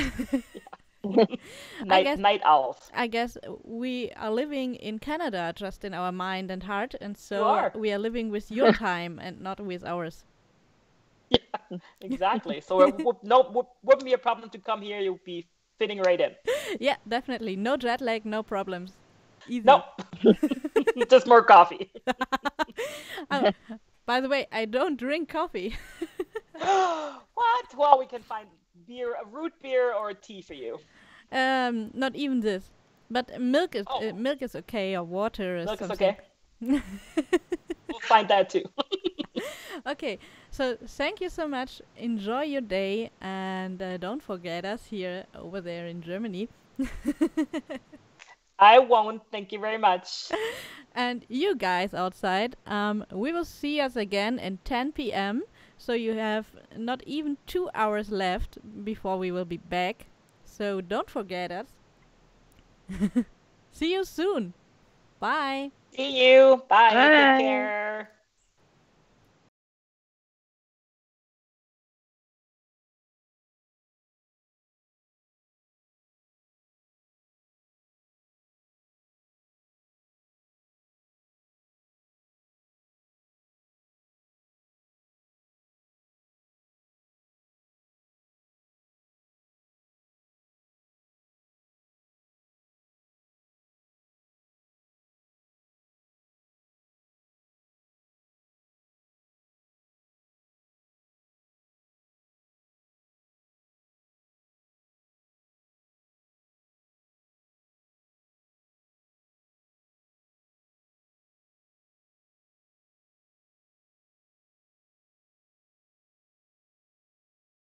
Night owls. I guess we are living in Canada just in our mind and heart, and You so are. we are living with your time and not with ours. Yeah, exactly. So it wouldn't be a problem to come here. You'll be fitting right in. Yeah, definitely. No jet lag, no problems. Easy. Nope. Just more coffee. Oh, by the way, I don't drink coffee. What? Well, we can find beer, a root beer or a tea for you. Not even this. But milk is Oh. milk is okay, or water is Milk is something. okay. We'll find that too. Okay, so thank you so much. Enjoy your day, and don't forget us here over there in Germany. I won't. Thank you very much. And you guys outside, we will see us again at 10 p.m. So you have not even 2 hours left before we will be back. So don't forget us. See you soon. Bye. See you. Bye. Bye. Take care.